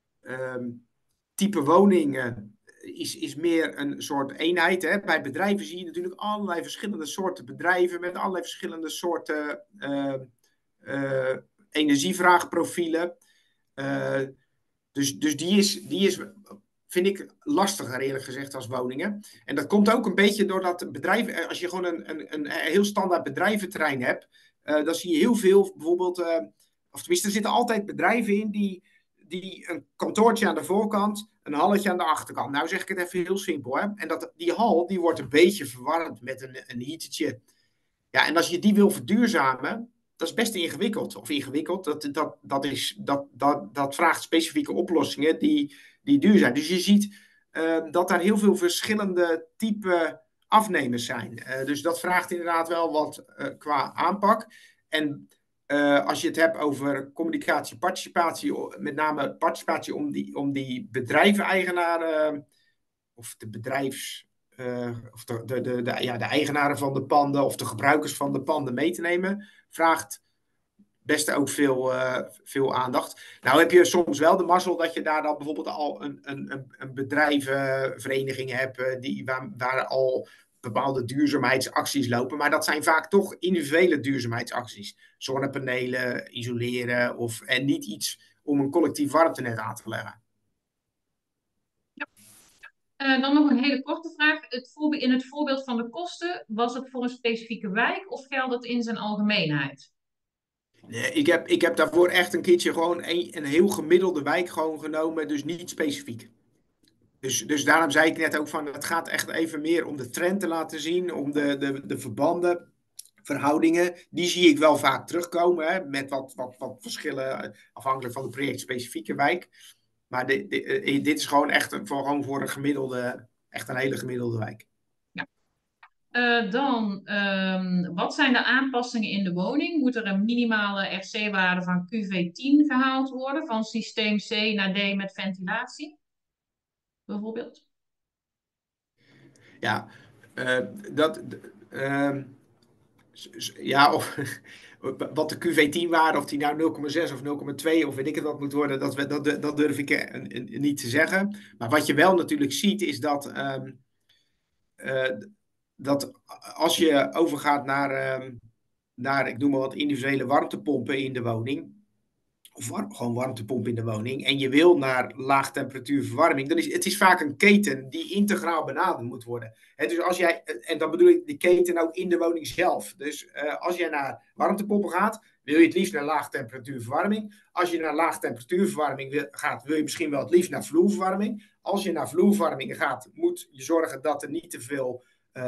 B: type woningen is meer een soort eenheid. Hè? Bij bedrijven zie je natuurlijk allerlei verschillende soorten bedrijven met allerlei verschillende soorten energievraagprofielen. Dus die is, vind ik, lastiger eerlijk gezegd als woningen. En dat komt ook een beetje doordat bedrijven, als je gewoon een heel standaard bedrijventerrein hebt, dan zie je heel veel bijvoorbeeld, of tenminste er zitten altijd bedrijven in die een kantoortje aan de voorkant, een halletje aan de achterkant. Nou zeg ik het even heel simpel. Hè? En die hal die wordt een beetje verwarmd met een heatertje. Ja, en als je die wil verduurzamen, dat is best ingewikkeld. Of ingewikkeld, dat vraagt specifieke oplossingen die duur zijn. Dus je ziet dat daar heel veel verschillende type afnemers zijn. Dus dat vraagt inderdaad wel wat qua aanpak. En als je het hebt over communicatie, participatie, met name participatie om die bedrijven-eigenaren of de bedrijfs... of de eigenaren van de panden of de gebruikers van de panden mee te nemen, vraagt best ook veel aandacht. Nou heb je soms wel de mazzel dat je daar dan bijvoorbeeld al een bedrijvenvereniging hebt waar al bepaalde duurzaamheidsacties lopen, maar dat zijn vaak toch individuele duurzaamheidsacties. Zonnepanelen, isoleren en niet iets om een collectief warmtenet aan te leggen.
A: Dan nog een hele korte vraag. In het voorbeeld van de kosten, was het voor een specifieke wijk of geldt het in zijn algemeenheid?
B: Nee, ik heb daarvoor echt een keertje gewoon een heel gemiddelde wijk gewoon genomen, dus niet specifiek. Dus daarom zei ik net ook van, het gaat echt even meer om de trend te laten zien, om de verbanden, verhoudingen. Die zie ik wel vaak terugkomen, hè, met wat verschillen afhankelijk van de projectspecifieke wijk. Maar dit is gewoon echt gewoon voor een gemiddelde, echt een hele gemiddelde wijk.
A: Wat zijn de aanpassingen in de woning? Moet er een minimale RC-waarde van QV10 gehaald worden, van systeem C naar D met ventilatie? Bijvoorbeeld?
B: Ja, ja, wat de QV10-waarde, of die nou 0,6 of 0,2 of weet ik het wat moet worden, dat durf ik niet te zeggen. Maar wat je wel natuurlijk ziet, is dat als je overgaat naar, ik noem maar wat, individuele warmtepompen in de woning, of gewoon warmtepomp in de woning, en je wil naar laagtemperatuurverwarming, dan is het vaak een keten die integraal benaderd moet worden. Dus als jij, en dan bedoel ik de keten ook in de woning zelf. Dus als jij naar warmtepompen gaat, wil je het liefst naar laagtemperatuurverwarming. Als je naar laagtemperatuurverwarming gaat, wil je misschien wel het liefst naar vloerverwarming. Als je naar vloerverwarming gaat, moet je zorgen dat er niet te veel...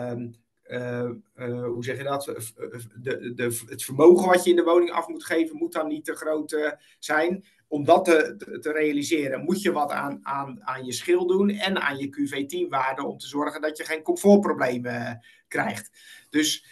B: hoe zeg je dat? Het vermogen wat je in de woning af moet geven, moet dan niet te groot zijn. Om dat te realiseren, moet je wat aan je schil doen en aan je QV10-waarde om te zorgen dat je geen comfortproblemen krijgt. Dus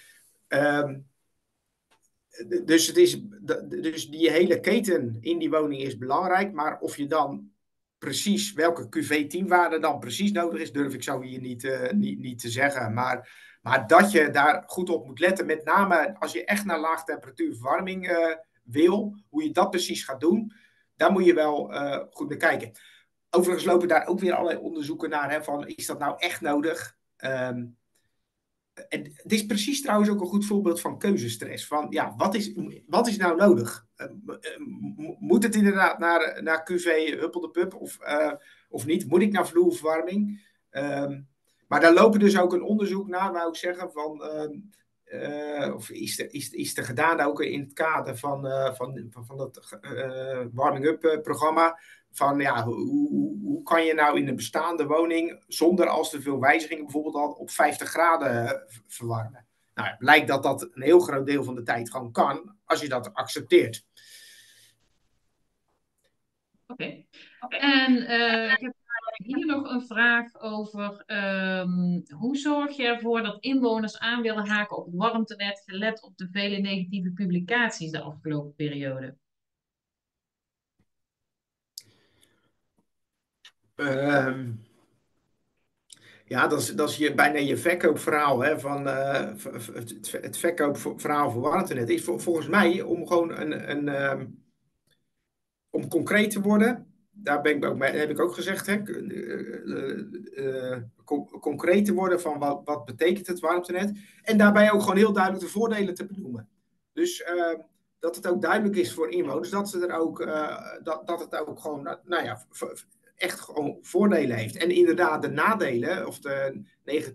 B: die hele keten in die woning is belangrijk, maar of je dan precies welke QV10-waarde dan precies nodig is, durf ik zo hier niet te zeggen. Maar dat je daar goed op moet letten, met name als je echt naar laagtemperatuurverwarming wil, hoe je dat precies gaat doen, daar moet je wel goed naar kijken. Overigens lopen daar ook weer allerlei onderzoeken naar, hè, van is dat nou echt nodig? En het is precies trouwens ook een goed voorbeeld van keuzestress. Van ja, wat is nou nodig? Moet het inderdaad naar QV huppeldepup of niet? Moet ik naar vloerverwarming? Maar daar lopen dus ook een onderzoek naar, wou ik zeggen, van... of is er gedaan ook in het kader van dat warming-up programma. Van ja, hoe kan je nou in een bestaande woning zonder al te veel wijzigingen bijvoorbeeld al op 50 graden verwarmen? Nou, het blijkt dat dat een heel groot deel van de tijd gewoon kan, als je dat accepteert.
A: Oké. En ik heb hier nog een vraag over hoe zorg je ervoor dat inwoners aan willen haken op het warmtenet, gelet op de vele negatieve publicaties de afgelopen periode?
B: Ja, dat is bijna je verkoopverhaal, hè, van het verkoopverhaal voor warmtenet. Is volgens mij om gewoon om concreet te worden. Daar heb ik ook gezegd, hè, concreet te worden van wat betekent het warmtenet. En daarbij ook gewoon heel duidelijk de voordelen te benoemen. Dus dat het ook duidelijk is voor inwoners dat dat het ook gewoon, nou ja, echt gewoon voordelen heeft. En inderdaad de nadelen of het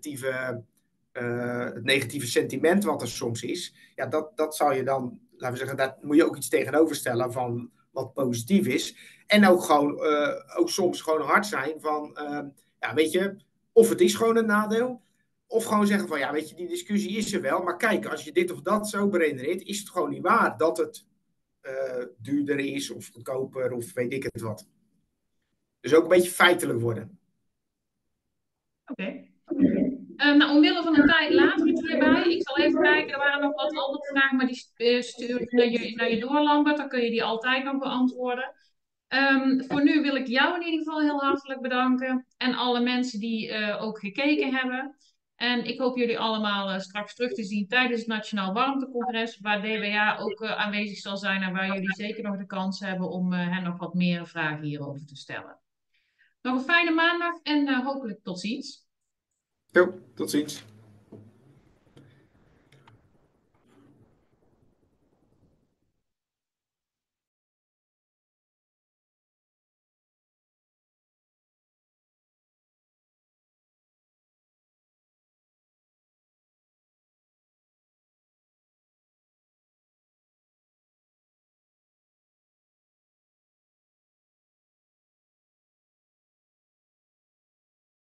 B: negatieve sentiment wat er soms is, ja, dat zou je dan, laten we zeggen, daar moet je ook iets tegenover stellen van wat positief is. En ook gewoon, ook soms gewoon hard zijn van, ja, weet je, of het is gewoon een nadeel, Of gewoon zeggen van, ja, weet je, die discussie is er wel. Maar kijk, als je dit of dat zo beredeneert, is het gewoon niet waar dat het duurder is of goedkoper of weet ik het wat. Dus ook een beetje feitelijk worden.
A: Oké. Nou, omwille van de tijd laten we het hierbij. Ik zal even kijken, er waren nog wat andere vragen, maar die stuur ik naar je door, Lambert. Dan kun je die altijd nog beantwoorden. Voor nu wil ik jou in ieder geval heel hartelijk bedanken. En alle mensen die ook gekeken hebben. En ik hoop jullie allemaal straks terug te zien tijdens het Nationaal Warmtecongres, waar DWA ook aanwezig zal zijn en waar jullie zeker nog de kans hebben om hen nog wat meer vragen hierover te stellen. Nog een fijne maandag en hopelijk tot ziens.
B: Jo, tot ziens.